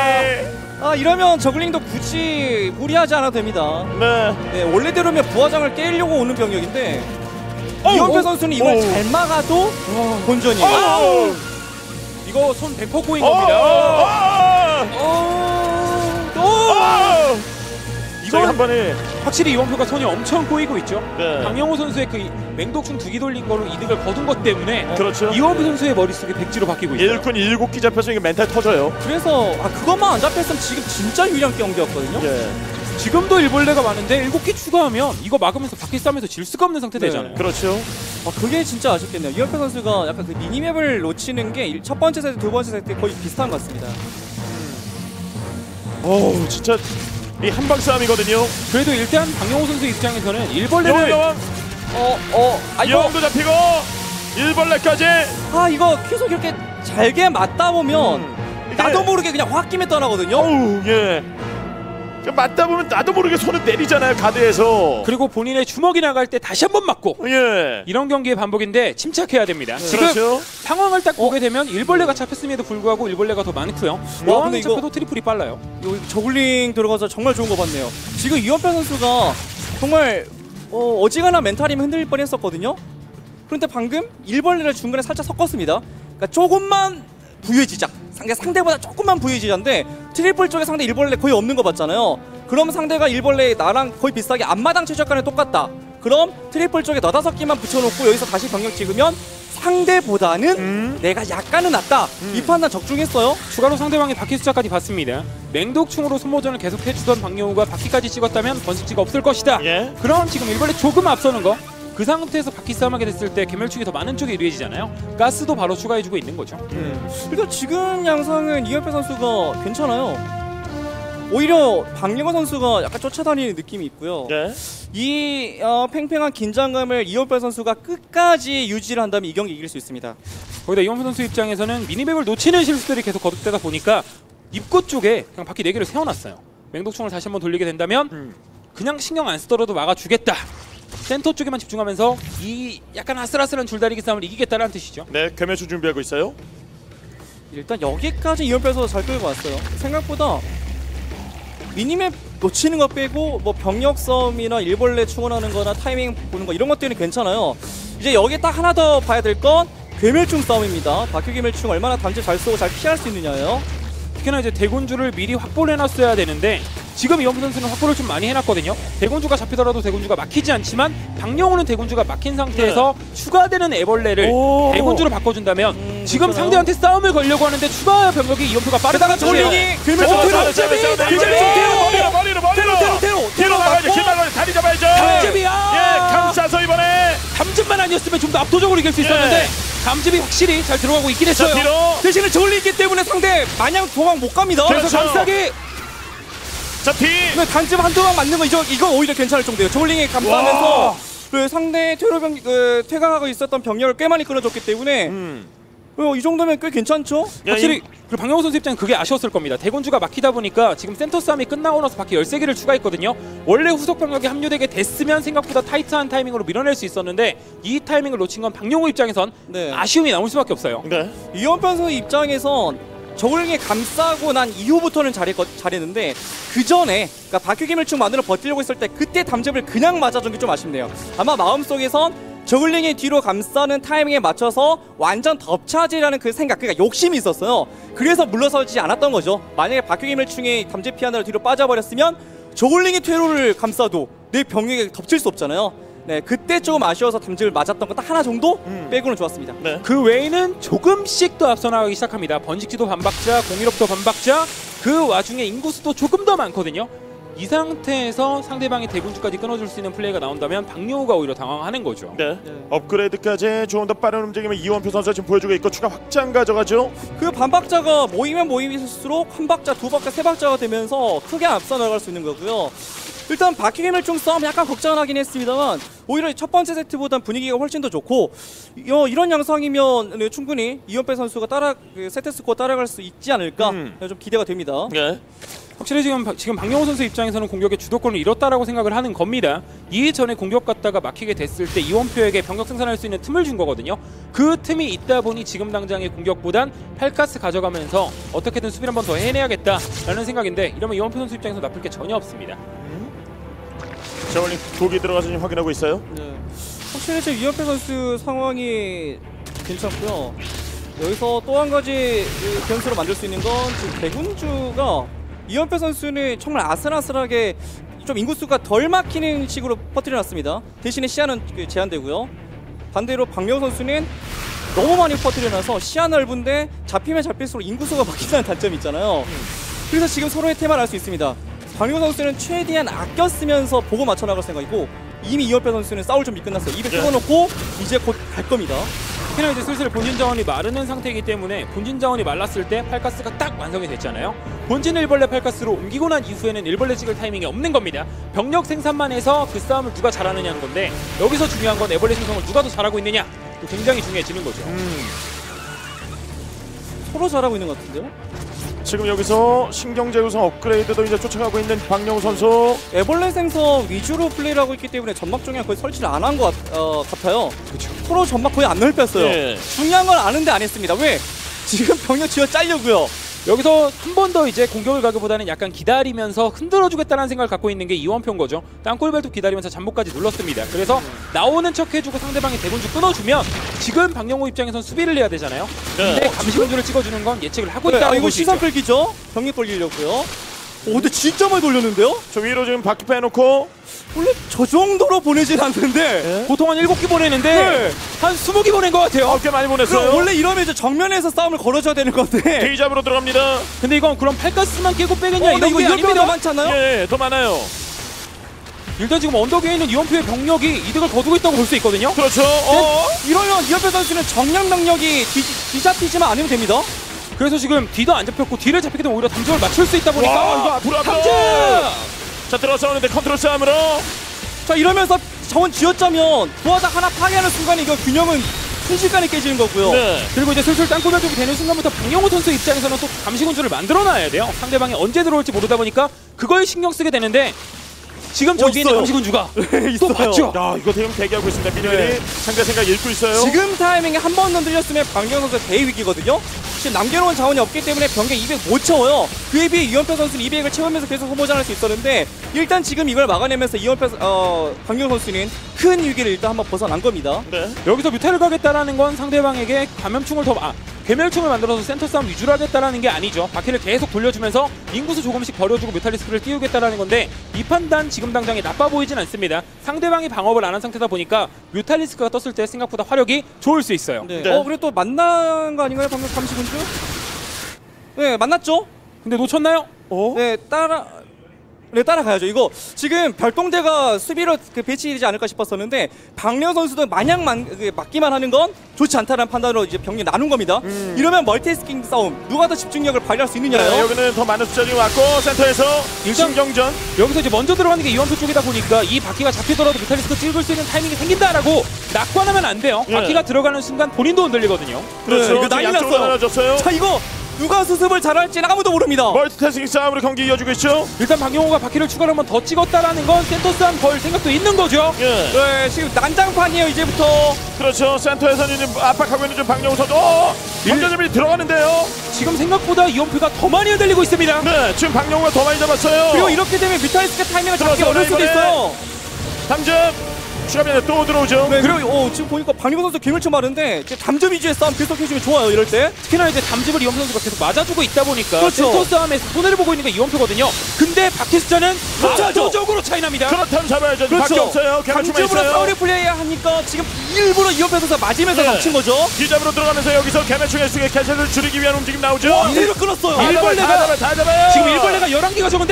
D: 아 이러면 저글링도 굳이 무리하지 않아도 됩니다.
B: 네.
D: 네, 원래대로면 부하장을 깨려고 오는 병력인데
B: 어우,
D: 이원표
B: 어,
D: 선수는 이걸
B: 어우.
D: 잘 막아도 본전이에요.
B: 어우.
C: 이거 손 백 퍼센트 꼬인
B: 어,
C: 겁니다.
B: 어,
C: 어, 또
B: 어.
C: 이거
B: 한 번에
C: 확실히 이원표가 손이 엄청 꼬이고 있죠.
B: 네.
C: 박영호 선수의 그 맹독충 두 기 돌린 거로 이득을 거둔 것 때문에
B: 그렇죠.
C: 이원표 선수의 머릿속이 백지로 바뀌고 있어요.
B: 일꾼 일곱 기 잡혀서 이게 멘탈 터져요.
D: 그래서 아 그것만 안 잡혔으면 지금 진짜 유리한 경기였거든요.
B: 예.
C: 지금도 일벌레가 많은데 일곱 기 추가하면 이거 막으면서 바퀴 싸움에서 질 수가 없는 상태
D: 네.
C: 되잖아요.
B: 그렇죠.
D: 아, 그게 진짜 아쉽겠네요. 이원표 선수가 약간 그 미니맵을 놓치는 게 첫 번째 세트, 두 번째 세트 거의 비슷한 것 같습니다.
B: 어우 진짜 이 한방 싸움이거든요.
C: 그래도 일단 박영호 선수 입장에서는 일벌레를
B: 여왕
D: 어, 어, 아 이거
B: 여왕도 잡히고 일벌레까지.
D: 아 이거 계속 이렇게 잘게 맞다 보면
B: 음,
D: 나도 모르게 그냥 홧김에 떠나거든요.
B: 어우 예. 맞다 보면 나도 모르게 손을 내리잖아요 가드에서.
C: 그리고 본인의 주먹이 나갈 때 다시 한 번 맞고
B: 예.
C: 이런 경기의 반복인데 침착해야 됩니다. 지금
B: 그렇죠.
C: 상황을 딱 보게 되면 일벌레가 잡혔음에도 불구하고 일벌레가 더 많고요.
D: 근데
C: 여왕이
D: 이거-
C: 잡혀도 트리플이 빨라요.
D: 이거 저글링 들어가서 정말 좋은 거 봤네요. 지금 이원표 선수가 정말 어, 어지간한 멘탈이면 흔들릴 뻔했었거든요. 그런데 방금 일벌레를 중간에 살짝 섞었습니다. 그러니까 조금만 부유해지자. 상대 상대보다 조금만 부유해지자인데 트리플 쪽에 상대 일벌레 거의 없는 거 봤잖아요. 그럼 상대가 일벌레 나랑 거의 비슷하게 앞마당 최적간에 똑같다. 그럼 트리플 쪽에 너다섯 개만 붙여놓고 여기서 다시 병력 찍으면 상대보다는
B: 음.
D: 내가 약간은 낫다. 이 판단 적중했어요.
C: 추가로 상대방이 바퀴 숫자까지 봤습니다. 맹독충으로 소모전을 계속 해주던 박영우가 바퀴까지 찍었다면 번식지가 없을 것이다.
B: 예.
C: 그럼 지금 일벌레 조금 앞서는 거. 그 상태에서 바퀴 싸움하게 됐을 때 개멸충이 더 많은 쪽에 유리해지잖아요. 가스도 바로 추가해주고 있는 거죠.
D: 일단 지금 양상은 이현표 선수가 괜찮아요. 오히려 박영호 선수가 약간 쫓아다니는 느낌이 있고요.
B: 예.
D: 이 어, 팽팽한 긴장감을 이현표 선수가 끝까지 유지를 한다면 이 경기 이길 수 있습니다.
C: 거기다 이원표 선수 입장에서는 미니맵을 놓치는 실수들이 계속 거듭되다 보니까 입구 쪽에 그냥 바퀴 네 개를 세워놨어요. 맹독충을 다시 한번 돌리게 된다면
B: 음.
C: 그냥 신경 안 쓰더라도 막아주겠다. 센터 쪽에만 집중하면서 이 약간 아슬아슬한 줄다리기 싸움을 이기겠다는 뜻이죠.
B: 네, 개매수 준비하고 있어요.
D: 일단 여기까지 이현표 선수 잘 끌고 왔어요. 생각보다 미니맵 놓치는 거 빼고 뭐 병력 싸움이나 일벌레 충원하는 거나 타이밍 보는 거 이런 것들은 괜찮아요. 이제 여기 딱 하나 더 봐야 될 건 괴멸충 싸움입니다. 박효 괴멸충 얼마나 담제 잘 쏘고 잘 피할 수 있느냐예요.
C: 특히나 이제 대군주를 미리 확보를 해놨어야 되는데 지금 이원표 선수는 확보를 좀 많이 해놨거든요. 대군주가 잡히더라도 대군주가 막히지 않지만 박영호는 대군주가 막힌 상태에서 추가되는 애벌레를
B: 오.
C: 대군주로 바꿔준다면
D: 음,
C: 지금
D: 그렇죠.
C: 상대한테 싸움을 걸려고 하는데 추가 병력이 이원표가 빠르다가
D: 저울링이 괴멸충
B: 자,
D: 테러
B: 자, 자, 자, 자, 자, 자,
D: 괴멸충
B: 자,
D: 테러
B: 머리로 머리로 머리로
D: 테러 테러 테러
B: 뒤로 나가야죠.
D: 맞고
B: 길 나가야죠. 다리 잡아야죠.
C: 감집이야!
B: 예, 감싸서 이번에
C: 감집만 아니었으면 좀 더 압도적으로 이길 수 있었는데 감집이 확실히 잘 들어가고 있긴
B: 자,
C: 했어요.
B: 뒤로.
D: 대신에 저울링 있기 때문에 상대 마냥 도망 못 갑니다.
B: 그렇죠.
C: 그래서 감싸기
B: 자, 뒤.
D: 근데 단집 한두 방 맞는 거 이거 이거 오히려 괜찮을 정도예요. 저울링이
B: 와.
D: 감싸면서 그 상대 퇴로병 그, 퇴각하고 있었던 병력을 꽤 많이 끊어줬기 때문에
B: 음.
D: 어, 이 정도면 꽤 괜찮죠?
B: 야,
C: 확실히
B: 이-
C: 그리고 박영호 선수 입장은 그게 아쉬웠을 겁니다. 대군주가 막히다 보니까 지금 센터 싸움이 끝나고 나서 바퀴 열세 개를 추가했거든요. 원래 후속 병력이 합류되게 됐으면 생각보다 타이트한 타이밍으로 밀어낼 수 있었는데 이 타이밍을 놓친 건 박영호 입장에선
D: 네.
C: 아쉬움이 남을 수밖에 없어요.
B: 네.
D: 이원편 선수 입장에선 저울링이 감싸고 난 이후부터는 잘했, 잘했는데 그 전에 그러니까 박규기멸충 만으로 버티려고 했을 때 그때 담즙을 그냥 맞아준 게 좀 아쉽네요. 아마 마음속에선 저글링이 뒤로 감싸는 타이밍에 맞춰서 완전 덮차지라는 그 생각, 그러니까 욕심이 있었어요. 그래서 물러서지 않았던 거죠. 만약에 박규기멸충이 담즙 피하느라 뒤로 빠져버렸으면 저글링이 퇴로를 감싸도 내 병력에 덮칠 수 없잖아요. 네, 그때 조금 아쉬워서 담즙을 맞았던 거 딱 하나 정도
B: 음.
D: 빼고는 좋았습니다.
B: 네.
C: 그 외에는 조금씩 더 앞서 나가기 시작합니다. 번식지도 반박자, 공일업도 반박자, 그 와중에 인구수도 조금 더 많거든요. 이 상태에서 상대방이 대군주까지 끊어줄 수 있는 플레이가 나온다면 박영호가 오히려 당황하는 거죠.
B: 네.
D: 네.
B: 업그레이드까지 조금 더 빠른 움직임을 이원표 선수가 지금 보여주고 있고 추가 확장 가져가죠.
D: 그 반박자가 모이면 모일수록 한 박자, 두 박자, 세 박자가 되면서 크게 앞서 나갈 수 있는 거고요. 일단 바퀴개멸충 싸움 약간 걱정은 하긴 했습니다만 오히려 첫 번째 세트보단 분위기가 훨씬 더 좋고 어, 이런 양상이면 네, 충분히 이원배 선수가 따라 그 세트 스코어 따라갈 수 있지 않을까
B: 음.
D: 네, 좀 기대가 됩니다.
B: 네.
C: 확실히 지금 바- 지금 박영호 선수 입장에서는 공격의 주도권을 잃었다라고 생각을 하는 겁니다. 이전에 공격 갔다가 막히게 됐을 때 이원표에게 병력 생산할 수 있는 틈을 준 거거든요. 그 틈이 있다 보니 지금 당장의 공격보단 팔가스 가져가면서 어떻게든 수비를 한 번 더 해내야겠다라는 생각인데 이러면 이원표 선수 입장에서 나쁠 게 전혀 없습니다.
B: 저울링 독이 들어가서 지금 확인하고 있어요.
D: 네. 확실히 지금 이원배 선수 상황이 괜찮고요. 여기서 또 한 가지 그 변수로 만들 수 있는 건 지금 대군주가 이원배 선수는 정말 아슬아슬하게 좀 인구수가 덜 막히는 식으로 퍼뜨려놨습니다. 대신에 시야는 그 제한되고요. 반대로 박명호 선수는 너무 많이 퍼뜨려놔서 시야 넓은데 잡히면 잡힐수록 인구수가 막힌다는 단점이 있잖아요. 그래서 지금 서로의 테마를 알 수 있습니다. 박명호 선수는 최대한 아껴 쓰면서 보고 맞춰나갈 생각이고 이미 이원배 선수는 싸울 준비 끝났어요. 입에
B: 네.
D: 뜯어놓고 이제 곧 갈 겁니다.
C: 특히나 이제 슬슬 본진 자원이 마르는 상태이기 때문에 본진 자원이 말랐을 때 팔가스가 딱 완성이 됐잖아요. 본진 일벌레 팔가스로 옮기고 난 이후에는 일벌레 찍을 타이밍이 없는 겁니다. 병력 생산만 해서 그 싸움을 누가 잘하느냐는 건데 여기서 중요한 건 애벌레 생성을 누가 더 잘하고 있느냐 또 굉장히 중요해지는 거죠.
B: 음.
D: 서로 잘하고 있는 것 같은데요?
B: 지금 여기서 신경제 구성 업그레이드도 이제 쫓아가고 있는 박영우 선수.
D: 애벌레 생성 위주로 플레이를 하고 있기 때문에 전막 중에 거의 설치를 안 한 것 어, 같아요.
C: 그렇죠.
D: 서로 전막 거의 안 넓혔어요.
B: 예.
D: 중요한 건 아는데 안 했습니다. 왜? 지금 병력 쥐어 짜려고요.
C: 여기서 한 번 더 이제 공격을 가기보다는 약간 기다리면서 흔들어주겠다는 생각을 갖고 있는 게 이원표인 거죠. 땅굴벨도 기다리면서 잠복까지 눌렀습니다. 그래서 나오는 척 해주고 상대방이 대군주 끊어주면 지금 박영호 입장에선 수비를 해야 되잖아요. 근데 감시군주를 찍어주는 건 예측을 하고
D: 네,
C: 있다고
D: 아, 이거
C: 볼 수
D: 시선
C: 있죠.
D: 끌기죠? 병력 돌리려고요. 오, 근데 진짜 많이 돌렸는데요?
B: 저 위로 지금 바퀴 빼놓고.
D: 원래 저 정도로 보내진 않는데
C: 보통 한 일곱 기 보내는데
D: 네.
C: 한 스무 기 보낸 것 같아요.
B: 어, 꽤 많이 보냈어요.
D: 그럼 원래 이러면 이제 정면에서 싸움을 걸어줘야 되는 건데
B: 데이잡으로 들어갑니다.
C: 근데 이건 그럼 팔가스만 깨고 빼겠냐
D: 어, 근데
C: 이런
D: 이거
C: 게
D: 이렇게 더
C: 아닙니다.
D: 많잖아요?
B: 예, 예, 더 많아요.
C: 일단 지금 언덕 위에 있는 이원표의 병력이 이득을 거두고 있다고 볼 수 있거든요.
B: 그렇죠. 어?
D: 이러면 이현표 선수는 정면 병력이 뒤, 뒤잡히지만 않으면 됩니다.
C: 그래서 지금 뒤도 안 잡혔고 뒤를 잡히게 되면 오히려 담점을 맞출 수 있다 보니까
B: 와, 이거 앞으로 앞으로.
C: 담점!
B: 자, 들어서 오는데 컨트롤 싸움으로.
D: 자, 이러면서 자원 쥐었자면 부하장 하나 파괴하는 순간에 이거 균형은 순식간에 깨지는 거고요.
B: 네.
C: 그리고 이제 슬슬 땅굴배쪽이 되는 순간부터 박영호 선수 입장에서는 또 감시군주를 만들어놔야 돼요. 상대방이 언제 들어올지 모르다 보니까 그걸 신경 쓰게 되는데 지금 저기 있는
D: 있어요.
C: 감시군주가
D: 있어요.
C: 또 봤죠.
B: 야, 이거 지금 대기하고 있습니다. 미니언이
D: 네.
B: 상대 생각 읽고 있어요.
D: 지금 타이밍에 한 번 흔들렸으면 박영 선수 대위기거든요. 지금 남겨놓은 자원이 없기 때문에 병력 이백 못 채워요. 그에 비해 이원표 선수는 이백을 채우면서 계속 소모전할 수 있었는데 일단 지금 이걸 막아내면서 이원표 어, 박영 선수는 큰 위기를 일단 한번 벗어난 겁니다.
B: 네.
C: 여기서 뮤탈을 가겠다라는 건 상대방에게 감염충을 더 아, 괴멸충을 만들어서 센터 싸움 위주로 하겠다라는 게 아니죠. 바퀴를 계속 돌려주면서 인구수 조금씩 버려주고 뮤탈리스크를 띄우겠다라는 건데 이 판단 지금 당장에 나빠 보이진 않습니다. 상대방이 방어를 안 한 상태다 보니까 뮤탈리스크가 떴을 때 생각보다 화력이 좋을 수 있어요.
D: 네.
B: 네.
D: 어, 그리고 또 만난 거 아닌가요? 방금 감시군주? 네, 만났죠?
C: 근데 놓쳤나요?
B: 어?
D: 네, 따라 네, 따라가야죠. 이거 지금 별동대가 수비로 그 배치되지 않을까 싶었었는데 박려 선수도 마냥 만, 그, 막기만 하는 건 좋지 않다는 판단으로 이제 병력 나눈 겁니다.
B: 음.
D: 이러면 멀티태스킹 싸움 누가 더 집중력을 발휘할 수 있느냐요.
B: 네, 여기는 더 많은 숫자들이 왔고 센터에서
C: 일단-
B: 신경전.
C: 여기서 이제 먼저 들어가는 게 이원표 쪽이다 보니까 이 바퀴가 잡히더라도 뮤탈리스크 찍을 수 있는 타이밍이 생긴다라고 낙관하면 안 돼요.
B: 예.
C: 바퀴가 들어가는 순간 본인도 흔들리거든요.
B: 그렇죠.
D: 이거 난리
B: 양쪽으로
D: 났어요.
B: 나눠졌어요.
D: 자, 이거 누가 수습을 잘할지는 아무도 모릅니다.
B: 멀티태스킹 싸움으로 경기 이어지고 있죠.
C: 일단 박용호가 바퀴를 추가로 한 번 더 찍었다라는 건 센터 싸움 걸 생각도 있는 거죠.
B: 예.
D: 네, 지금 난장판이에요 이제부터.
B: 그렇죠. 센터에서는 이제 압박하고 있는 좀 박영우 선수. 어! 감전점이 들어가는데요.
C: 지금 생각보다 이원표가 더 많이 흔들리고 있습니다.
B: 네, 지금 박영우가 더 많이 잡았어요.
D: 그리고 이렇게 되면 뮤탈리스크 타이밍을 잡기
B: 들어서
D: 어려울 수도
B: 이번에
D: 있어요.
B: 담전 추가면에 또 들어오죠.
D: 네, 그리고 어, 지금 보니까 박민호 선수 괴물쳐 마른데 지금 담점 위주의 싸움 계속해주면 좋아요 이럴 때.
C: 특히나 이제 담집을 이원표 선수가 계속 맞아주고 있다 보니까
D: 그렇죠.
C: 센터 싸움에서 손해를 보고 있는 게 이원표거든요. 근데 바퀴 숫자는
D: 그렇죠.
C: 압도적으로 차이 납니다.
B: 그렇다면 잡아야죠. 밖에 없어요. 개발춤에
D: 감점으로
B: 있어요.
D: 싸우리 플레이 하니까 지금 일부러 이연패 선수가 맞으면서
B: 네.
D: 덮친 거죠.
B: 기잡으로 들어가면서 여기서 개매충의 수의 캐세를 줄이기 위한 움직임 나오죠.
D: 와, 이대로 끊었어요.
B: 다 잡아요, 다 잡아요, 다 잡아요.
C: 지금 일벌레가 열한 개가 적은데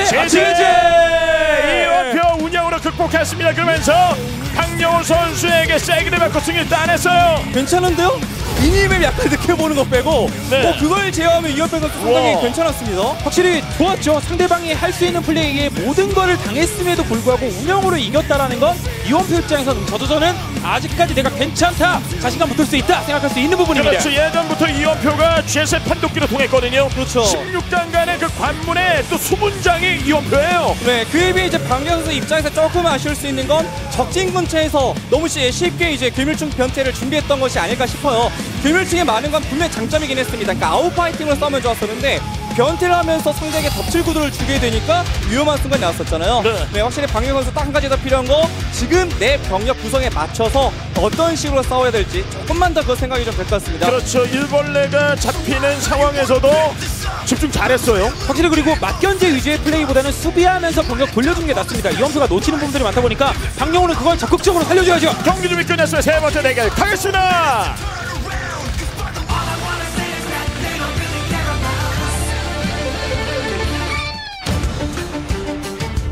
B: 제제 이원표 운영으로 극복했습니다. 그러면서 박영호 선수에게 세기를 받고 승리를 따냈어요.
D: 괜찮은데요? 미니맵 약간 늦게 보는 거 빼고
B: 네.
D: 뭐 그걸 제어하면 이연패 선수 상당히
B: 우와.
D: 괜찮았습니다.
C: 확실히 좋았죠. 상대방이 할 수 있는 플레이에 모든 거를 당했음에도 불구하고 운영으로 이겼다라는 건 이원표 입장에서는 저도저는 아직까지 내가 괜찮다, 자신감 붙을 수 있다 생각할 수 있는 부분입니다.
B: 그렇죠. 예전부터 이원표가 지에스의 판독기로 통했거든요.
D: 그렇죠.
B: 십육 강간의 그 관문에 또 수문장이 이원표예요.
D: 네, 그에 비해 이제 박명 선수 입장에서 조금 아쉬울 수 있는 건 적진 근처에서 너무 쉽- 쉽게 이제 괴물충 변태를 준비했던 것이 아닐까 싶어요. 괴물충이 많은 건 분명 장점이긴 했습니다. 그러니까 아웃파이팅으로 싸우면 좋았었는데 변태를 하면서 상대에게 덮칠 구도를 주게 되니까 위험한 순간이 나왔었잖아요.
B: 네.
D: 네, 확실히 박명 선수 딱 한 가지 더 필요한 거 지금 내 병력 구성에 맞춰서 어떤 식으로 싸워야 될지 조금만 더 그 생각이 좀 될 것 같습니다.
B: 그렇죠. 일벌레가 잡히는 상황에서도 집중 잘했어요.
C: 확실히 그리고 맞견제 위주의 플레이보다는 수비하면서 병력 돌려주는 게 낫습니다. 이원표가 놓치는 부분들이 많다 보니까 박영호는 그걸 적극적으로 살려줘야죠.
B: 경기 준비 끝났어요. 세 번째 대결 가겠습니다.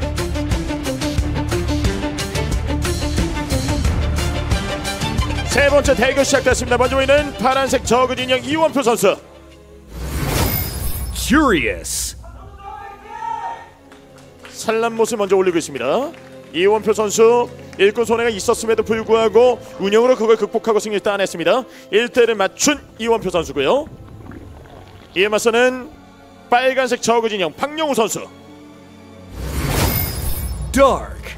B: 세 번째 대결 시작됐습니다. 먼저 보이는 파란색 저그 진영 이원표 선수. Curious. 산란 모습 먼저 올리고 있습니다. 이원표 선수 일꾼 손해가 있었음에도 불구하고 운영으로 그걸 극복하고 승리를 따냈습니다. 일 대를 맞춘 이원표 선수고요. 이에 맞서는 빨간색 저그 진영 박영우 선수. Dark.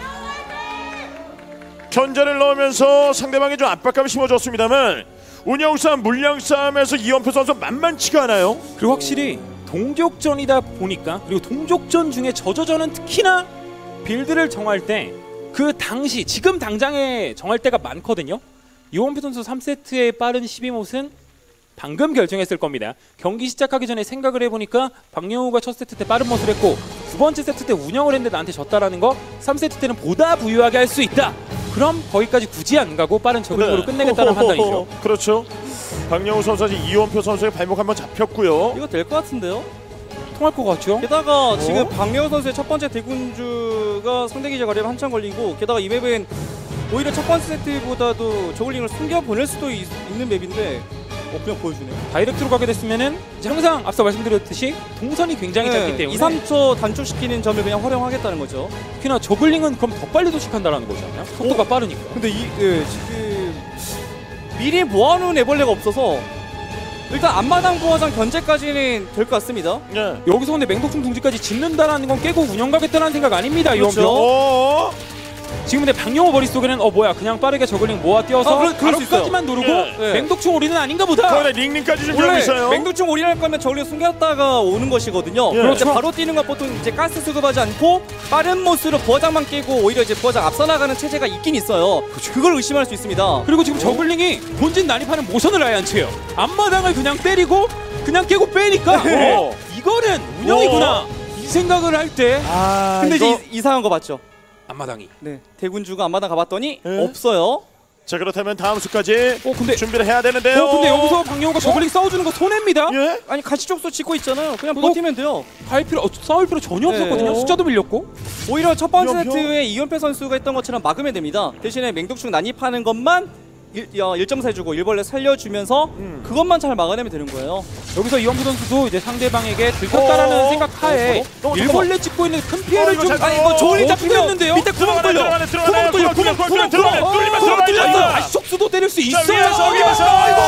B: 견제를 넣으면서 상대방에 좀 압박감을 심어줬습니다만 운영 싸움, 물량 싸움에서 이원표 선수 만만치가 않아요.
C: 그리고 확실히 동족전이다 보니까, 그리고 동족전 중에 저저전은 특히나 빌드를 정할 때 그 당시 지금 당장에 정할 때가 많거든요. 이원표 선수 삼 세트의 빠른 십이 못은 방금 결정했을 겁니다. 경기 시작하기 전에 생각을 해보니까 박영우가 첫 세트 때 빠른 멋을 했고 두 번째 세트 때 운영을 했는데 나한테 졌다라는 거, 삼 세트 때는 보다 부유하게 할 수 있다. 그럼 거기까지 굳이 안 가고 빠른 저글링으로
B: 네.
C: 끝내겠다는 판단이죠.
B: 그렇죠. 박영우 선수가 이원표 선수의 발목 한번 잡혔고요.
D: 이거 될 것 같은데요?
C: 통할 것 같죠?
D: 게다가 지금 박명호 선수의 첫 번째 대군주가 상대 기자 거리에 한참 걸리고, 게다가 이 맵은 오히려 첫 번째 세트보다도 저글링을 숨겨 보낼 수도 있, 있는 맵인데 어, 그냥 보여주네.
C: 다이렉트로 가게 됐으면은 이제 항상 앞서 말씀드렸듯이 동선이 굉장히 짧기 때문에
D: 이, 삼 초 단축시키는 점을 그냥 활용하겠다는 거죠.
C: 특히나 저글링은 그럼 더 빨리 도착한다는 거잖아요. 속도가 빠르니까.
D: 근데 이 예, 지금 미리 모아놓은 애벌레가 없어서 일단 앞마당 부화장 견제까지는 될 것 같습니다.
B: 네.
C: 여기서 근데 맹독충 둥지까지 짓는다라는 건 깨고 운영 가겠다는 생각 아닙니다.
D: 그렇죠.
C: 이원표.
B: 어.
C: 지금 근데 박영호 머릿속에는 어 뭐야 그냥 빠르게 저글링 모아 띄어서
D: 아, 그럴- 그럴 수
C: 바로까지만 누르고
B: 예.
D: 예.
C: 맹독충 올리는 아닌가 보다.
B: 그러네, 링링까지 준비하고
D: 원래
B: 있어요.
D: 맹독충 올인할 거면 저글링 숨겼다가 오는 것이거든요.
B: 예.
D: 그런데
C: 그렇죠.
D: 바로 뛰는 건 보통 이제 가스 수급하지 않고 빠른 모습으로 부화장만 깨고 오히려 이제 부화장 앞서 나가는 체제가 있긴 있어요. 그걸 의심할 수 있습니다.
C: 그리고 지금 저글링이 본진 난입하는 모션을 아예 안 쳐요. 앞마당을 그냥 때리고 그냥 깨고 빼니까
B: 네.
C: 어, 이거는 운영이구나 이 생각을 할 때
B: 아,
D: 근데
B: 이거...
D: 이제 이- 이상한 거 맞죠?
C: 앞마당이
D: 네. 대군주가 앞마당 가봤더니
B: 예.
D: 없어요.
B: 자, 그렇다면 다음 수까지
C: 어 근데
B: 준비를 해야 되는데요.
C: 어 근데 여기서 박영호가 저글링 싸워주는 거 손해입니다.
B: 예?
D: 아니 가시적소 짓고 있잖아요. 그냥
C: 그거-
D: 버티면 돼요.
C: 할 필요 어, 싸울 필요 전혀 없었거든요.
D: 네.
C: 숫자도 밀렸고.
D: 오히려 첫 번째
B: 이연표?
D: 세트에 이연표 선수가 했던 것처럼 막으면 됩니다. 대신에 맹독충 난입하는 것만 일, 어, 일점 세주고 일벌레 살려주면서
B: 음.
D: 그것만 잘 막아내면 되는 거예요.
C: 여기서 이원표 선수도 이제 상대방에게 들켰다라는
B: 어,
C: 생각 하에
B: 어, 어, 어,
C: 일벌레 찍고 있는 큰
B: 어,
C: 피해를
B: 이거
C: 좀
B: 잘-
C: 아니 이거
B: 어,
C: 저울이
B: 어,
C: 잡히겠는데요.
D: 밑에 구멍
B: 들어가네,
D: 뚫려.
B: 들어가네, 들어가네.
D: 구멍 뚫려.
B: 구멍,
D: 구멍
B: 구멍,
D: 구멍
B: 구멍,
D: 구멍.
B: 뚫리면
D: 구멍
B: 들어가야
D: 뚫렸어.
B: 돼요.
C: 아, 속수도 때릴 수
B: 자,
C: 있어요.
B: 위에서 위에서 아이고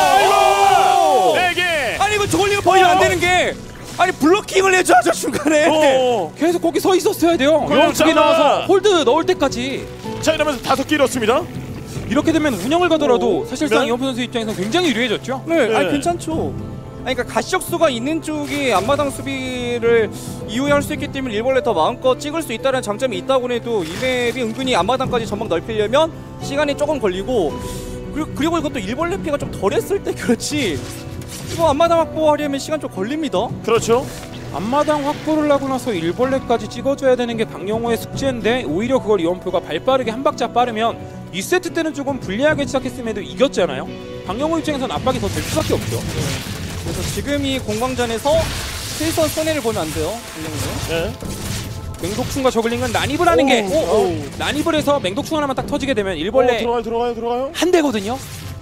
B: 아이고 네 개.
D: 아니 이거 저걸링을 버리면 안 되는 게 아니 블로킹을 해줘야죠 중간에.
B: 어.
C: 계속 거기 서 있었어야 돼요.
B: 그럼
C: 영두 개
B: 자.
C: 나와서 홀드 넣을 때까지.
B: 자, 이러면서 다섯 개 잃었습니다.
C: 이렇게 되면 운영을 가더라도 사실상
B: 네.
C: 이원표 선수 입장에서 굉장히 유리해졌죠.
D: 네,
B: 네.
D: 아니 괜찮죠. 아니, 그러니까 가시적수가 있는 쪽이 앞마당 수비를 이후에 할 수 있기 때문에 일벌레 더 마음껏 찍을 수 있다는 장점이 있다고 해도 이 맵이 은근히 앞마당까지 전막 넓히려면 시간이 조금 걸리고, 그리고, 그리고 이것도 일벌레 피가 좀 덜했을 때 그렇지 이거 앞마당 확보하려면 시간 좀 걸립니다.
B: 그렇죠.
C: 앞마당 확보를 하고 나서 일벌레까지 찍어줘야 되는 게 박영호의 숙제인데 오히려 그걸 이원표가 발빠르게 한 박자 빠르면 이 세트 때는 조금 불리하게 시작했음에도 이겼잖아요. 박영호 입장에서는 압박이 더 될 수밖에 없죠.
D: 그래서 지금 이 공방전에서 최선 손해를 보면 안 돼요.
B: 네.
C: 맹독충과 저글링은 난입을 하는 게
B: 오,
C: 오, 오.
B: 오.
C: 난입을 해서 맹독충 하나만 딱 터지게 되면
B: 어,
C: 일벌레
B: 들어가요, 들어가요, 들어가요.
C: 한 대거든요.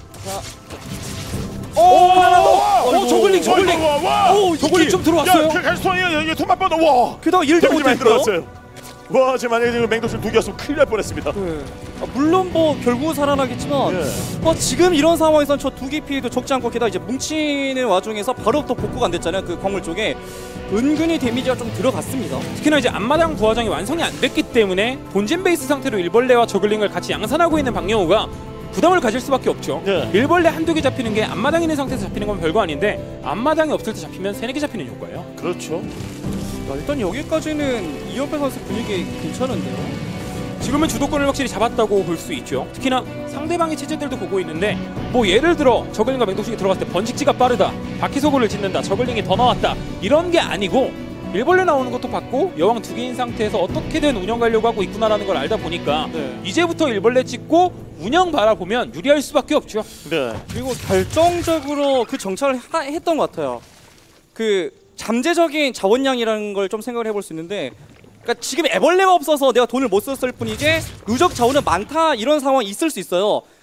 B: 오,
C: 하나 더. 어,
B: 아이고,
C: 저글링, 저글링.
B: 아이고, 와, 와.
C: 오, 저글링 좀 들어왔어요.
B: 야, 그 갈수통이 여기 손맛 뻗어. 와.
D: 게다가 일도
B: 데미지 많이
D: 못했어요.
B: 들어갔어요. 와, 지금 만약에 지금 맹독충 두 개였으면 큰일 날 뻔했습니다.
D: 네. 아, 물론 뭐 결국은 살아나겠지만
B: 예.
D: 어, 지금 이런 상황에선 저 두 개 피해도 적지 않고 게다가 이제 뭉치는 와중에서 바로 또 복구가 안 됐잖아요. 그 건물 쪽에 은근히 데미지가 좀 들어갔습니다.
C: 특히나 이제 앞마당 부화장이 완성이 안 됐기 때문에 본진 베이스 상태로 일벌레와 저글링을 같이 양산하고 있는 박영호가 부담을 가질 수밖에 없죠.
B: 네.
C: 일벌레 한두 개 잡히는 게 앞마당 있는 상태에서 잡히는 건 별거 아닌데 앞마당이 없을 때 잡히면 세네 개 잡히는 효과예요.
B: 그렇죠.
D: 야, 일단 여기까지는 이연패 선수 분위기 괜찮은데요.
C: 지금은 주도권을 확실히 잡았다고 볼 수 있죠. 특히나 상대방의 체제들도 보고 있는데 뭐 예를 들어 저글링과 맹독충이 들어갔을 때 번식지가 빠르다, 바퀴소굴을 짓는다, 저글링이 더 나왔다 이런 게 아니고 일벌레 나오는 것도 봤고 여왕 두 개인 상태에서 어떻게든 운영 가려고 하고 있구나라는 걸 알다 보니까
D: 네.
C: 이제부터 일벌레 찍고 운영 바라보면 유리할 수밖에 없죠.
B: 네.
D: 그리고 결정적으로 그 정찰을 하, 했던 것 같아요. 그 잠재적인 자원량이라는 걸 좀 생각을 해볼 수 있는데, 그러니까 지금 애벌레가 없어서 내가 돈을 못 썼을 뿐이지 누적 자원은 많다 이런 상황이 있을 수 있어요.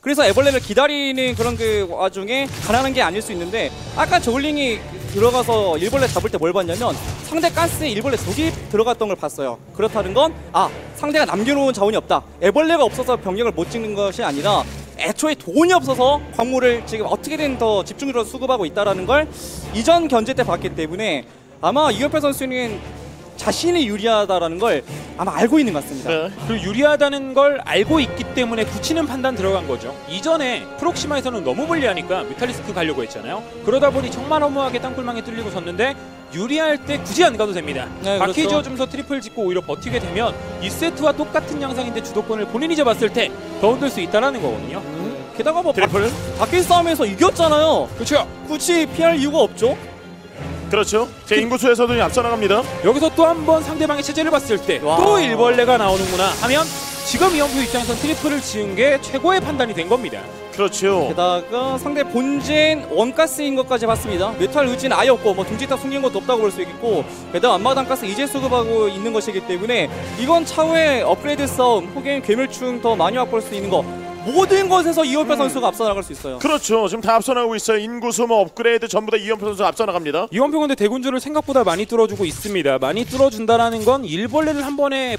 D: 그래서 애벌레를 기다리는 그런 그 와중에 가난한 게 아닐 수 있는데 아까 저울링이 들어가서 일벌레 잡을 때 뭘 봤냐면 상대 가스에 일벌레 독이 들어갔던 걸 봤어요. 그렇다는 건 아 상대가 남겨놓은 자원이 없다. 애벌레가 없어서 병력을 못 찍는 것이 아니라 애초에 돈이 없어서 광물을 지금 어떻게든 더 집중적으로 수급하고 있다는 걸 이전 견제 때 봤기 때문에 아마 이원표 선수는 자신이 유리하다라는 걸 아마 알고 있는 것 같습니다.
B: 네.
C: 그리고 유리하다는 걸 알고 있기 때문에 굳히는 판단 들어간 거죠. 이전에 프록시마에서는 너무 불리하니까 뮤탈리스크 가려고 했잖아요. 그러다 보니 정말 허무하게 땅굴망에 뚫리고 섰는데 유리할 때 굳이 안 가도 됩니다.
D: 네,
C: 바퀴
D: 그렇죠.
C: 지어주면서 트리플 짓고 오히려 버티게 되면 이 세트와 똑같은 양상인데 주도권을 본인이 잡았을 때 더 흔들 수 있다는 거거든요.
D: 음, 게다가 뭐
B: 트리플.
D: 바퀴 싸움에서 이겼잖아요.
C: 그렇죠.
D: 굳이 피할 이유가 없죠.
B: 그렇죠. 제 인구수에서도 앞서 나갑니다.
C: 여기서 또 한 번 상대방의 체제를 봤을 때
D: 와.
C: 또 일벌레가 나오는구나 하면 지금 이영표 입장에선 트리플을 지은 게 최고의 판단이 된 겁니다.
B: 그렇죠.
D: 게다가 상대 본진 원가스인 것까지 봤습니다. 메탈 의지는 아예 없고 뭐 둥지탑 숨긴 것도 없다고 볼 수 있겠고 게다가 앞마당 가스 이제 수급하고 있는 것이기 때문에 이건 차후에 업그레이드 싸움 혹은 괴멸충 더 많이 확보할 수 있는 거 모든 것에서 이원표
B: 음.
D: 선수가 앞서 나갈 수 있어요.
B: 그렇죠. 지금 다 앞서 나가고 있어요. 인구수 뭐 업그레이드 전부 다 이연표 선수 앞서 나갑니다.
C: 이원표 근데 대군주를 생각보다 많이 뚫어주고 있습니다. 많이 뚫어준다라는 건 일벌레를 한 번에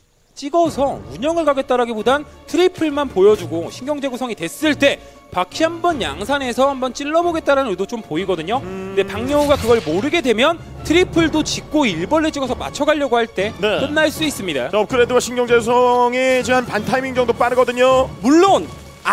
C: 찍어서 운영을 가겠다라기보단 트리플만 보여주고 신경제 구성이 됐을 때 바퀴 한번 양산해서 한번 찔러보겠다라는 의도 좀 보이거든요.
B: 음...
C: 근데 박영호가 그걸 모르게 되면 트리플도 짓고 일벌레 찍어서 맞춰가려고 할 때
B: 네.
C: 끝날 수 있습니다.
B: 자, 업그레이드와 신경재성이 지금 한 반 타이밍 정도 빠르거든요.
D: 물론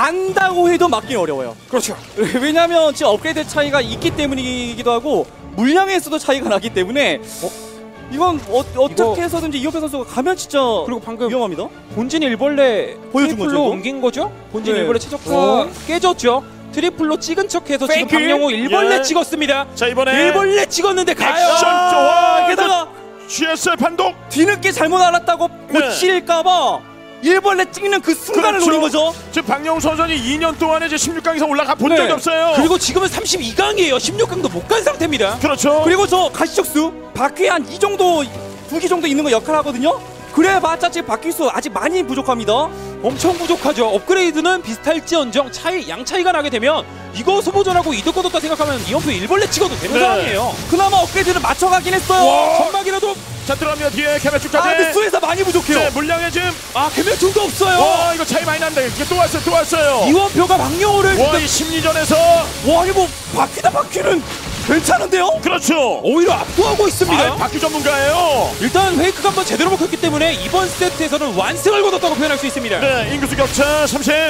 D: 안다고 해도 막긴 어려워요.
C: 그렇죠.
D: 왜냐하면 지금 업그레이드 차이가 있기 때문이기도 하고 물량에서도 차이가 나기 때문에 어? 이건 어, 어떻게 해서든지 이호표 선수가 가면 진짜
C: 그리고 방금
D: 위험합니다.
C: 본진 일벌레
D: 보여준
C: 트리플로
D: 거죠, 이거?
C: 옮긴 거죠? 본진
D: 네.
C: 일벌레 최적화
D: 어?
C: 깨졌죠? 트리플로 찍은 척해서 지금
D: 페이크?
C: 박영호 일벌레
B: 예.
C: 찍었습니다.
B: 자, 이번에
C: 일벌레 찍었는데 가요.
B: 액션
D: 아,
B: 좋아.
D: 게다가
B: 지에스엘 판독.
D: 뒤늦게 잘못 알았다고
B: 네.
D: 고칠까봐 일벌레 찍는 그 순간을
B: 그렇죠.
D: 노린 거죠.
B: 지금 박영우 선수는 이 년 동안에 이제 십육 강 이상 올라가 본 적이
D: 네.
B: 없어요.
C: 그리고 지금은 삼십이 강이에요. 십육 강도 못 간 상태입니다.
B: 그렇죠.
D: 그리고 저 가시적수 바퀴 한 이 정도 두 기 정도 있는 거 역할하거든요. 그래봤자 지금 바퀴 수 아직 많이 부족합니다.
C: 엄청 부족하죠. 업그레이드는 비슷할지언정 차이 양 차이가 나게 되면 이거 소모전하고 이득 거뒀다 생각하면 이연표 일벌레 찍어도 되는
B: 네.
C: 상황이에요.
D: 그나마 업그레이드를 맞춰가긴 했어요.
B: 와.
C: 전막이라도
B: 자, 들어갑니다. 뒤에 캐메축까지.
D: 아 근데 수에서 많이 부족해요.
B: 네, 물량에 지금
C: 아 개멸충도 없어요.
B: 와, 이거 차이 많이 난다. 이게 또 왔어요. 또 왔어요.
C: 이원표가 박영호를
B: 와, 이 심리전에서
D: 와 이거 뭐 바퀴다 바퀴는 괜찮은데요?
B: 그렇죠.
C: 오히려 압도하고 있습니다.
B: 아, 바퀴 전문가예요.
C: 일단 페이크가 한번 제대로 먹혔기 때문에 이번 세트에서는 완승을 거뒀다고 표현할 수 있습니다.
B: 네, 인구수 격차 삼십.
D: 야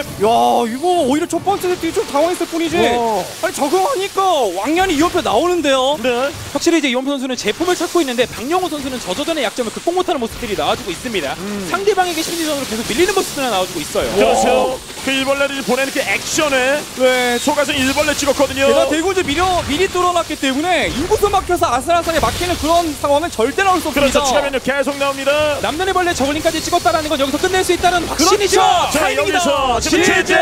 D: 이거 오히려 첫 번째 세트 좀 당황했을 뿐이지.
B: 와.
D: 아니 적응하니까 왕년이 이어표 나오는데요.
B: 네.
C: 확실히 이제 이원표 선수는 제품을 찾고 있는데 박영호 선수는 저저전의 약점을 극복 못하는 모습들이 나와주고 있습니다. 상대방에게 심리전으로 계속 밀리는 모습들이 나와주고 있어요.
B: 그렇죠. 그 일벌레를 보내는 그 액션에
D: 네.
B: 속아서 일벌레 찍었거든요.
D: 제가 대구주 미려 미리 뚫어놨기 때문에 인구수 막혀서 아슬아슬하게 막히는 그런 상황은 절대 나올 수 없습니다.
B: 그렇죠. 시간은요 계속 나옵니다.
C: 남면의 벌레 저글링까지 찍었다라는 건 여기서 끝낼 수 있다는 확신이죠.
D: 그렇죠.
B: 자,
D: 타이밍이다.
B: 여기서 지금
C: 제재!
B: 제재.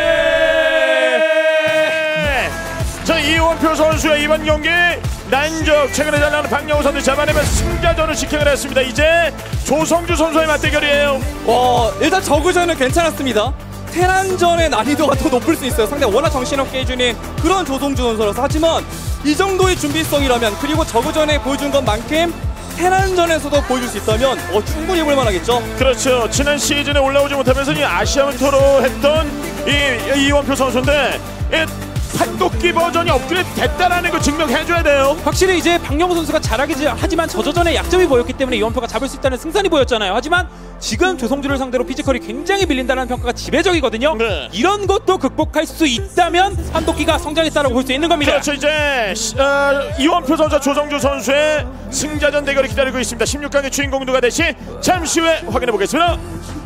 B: 자, 이원표 선수의 이번 경기 난적 최근에 잘 나가는 박영호 선수 잡아내면 승자전을 지켜을 했습니다. 이제 조성주 선수의 맞대결이에요.
D: 어, 일단 저그전은 괜찮았습니다. 테란전의 난이도가 더 높을 수 있어요. 상대 워낙 정신없게 해주는 그런 조성주 선수라서. 하지만 이 정도의 준비성이라면 그리고 저그전에 보여준 것만큼 테란전에서도 보여줄 수 있다면 어, 충분히 해볼 만하겠죠.
B: 그렇죠. 지난 시즌에 올라오지 못하면서 이 아시아 문토로 했던 이 이원표 선수인데 이 판독기 버전이 업그레이드 됐다라는 걸 증명해줘야 돼요.
C: 확실히 이제 박영호 선수가 잘하긴 하지만 저저전에 약점이 보였기 때문에 이원표가 잡을 수 있다는 승산이 보였잖아요. 하지만 지금 조성주를 상대로 피지컬이 굉장히 밀린다는 평가가 지배적이거든요.
B: 네.
C: 이런 것도 극복할 수 있다면 판독기가 성장했다고 볼 수 있는 겁니다.
B: 그렇죠. 이제 시- 어, 이원표 선수와 조성주 선수의 승자전 대결이 기다리고 있습니다. 십육 강의 주인공 누가 되시 잠시 후에 확인해 보겠습니다.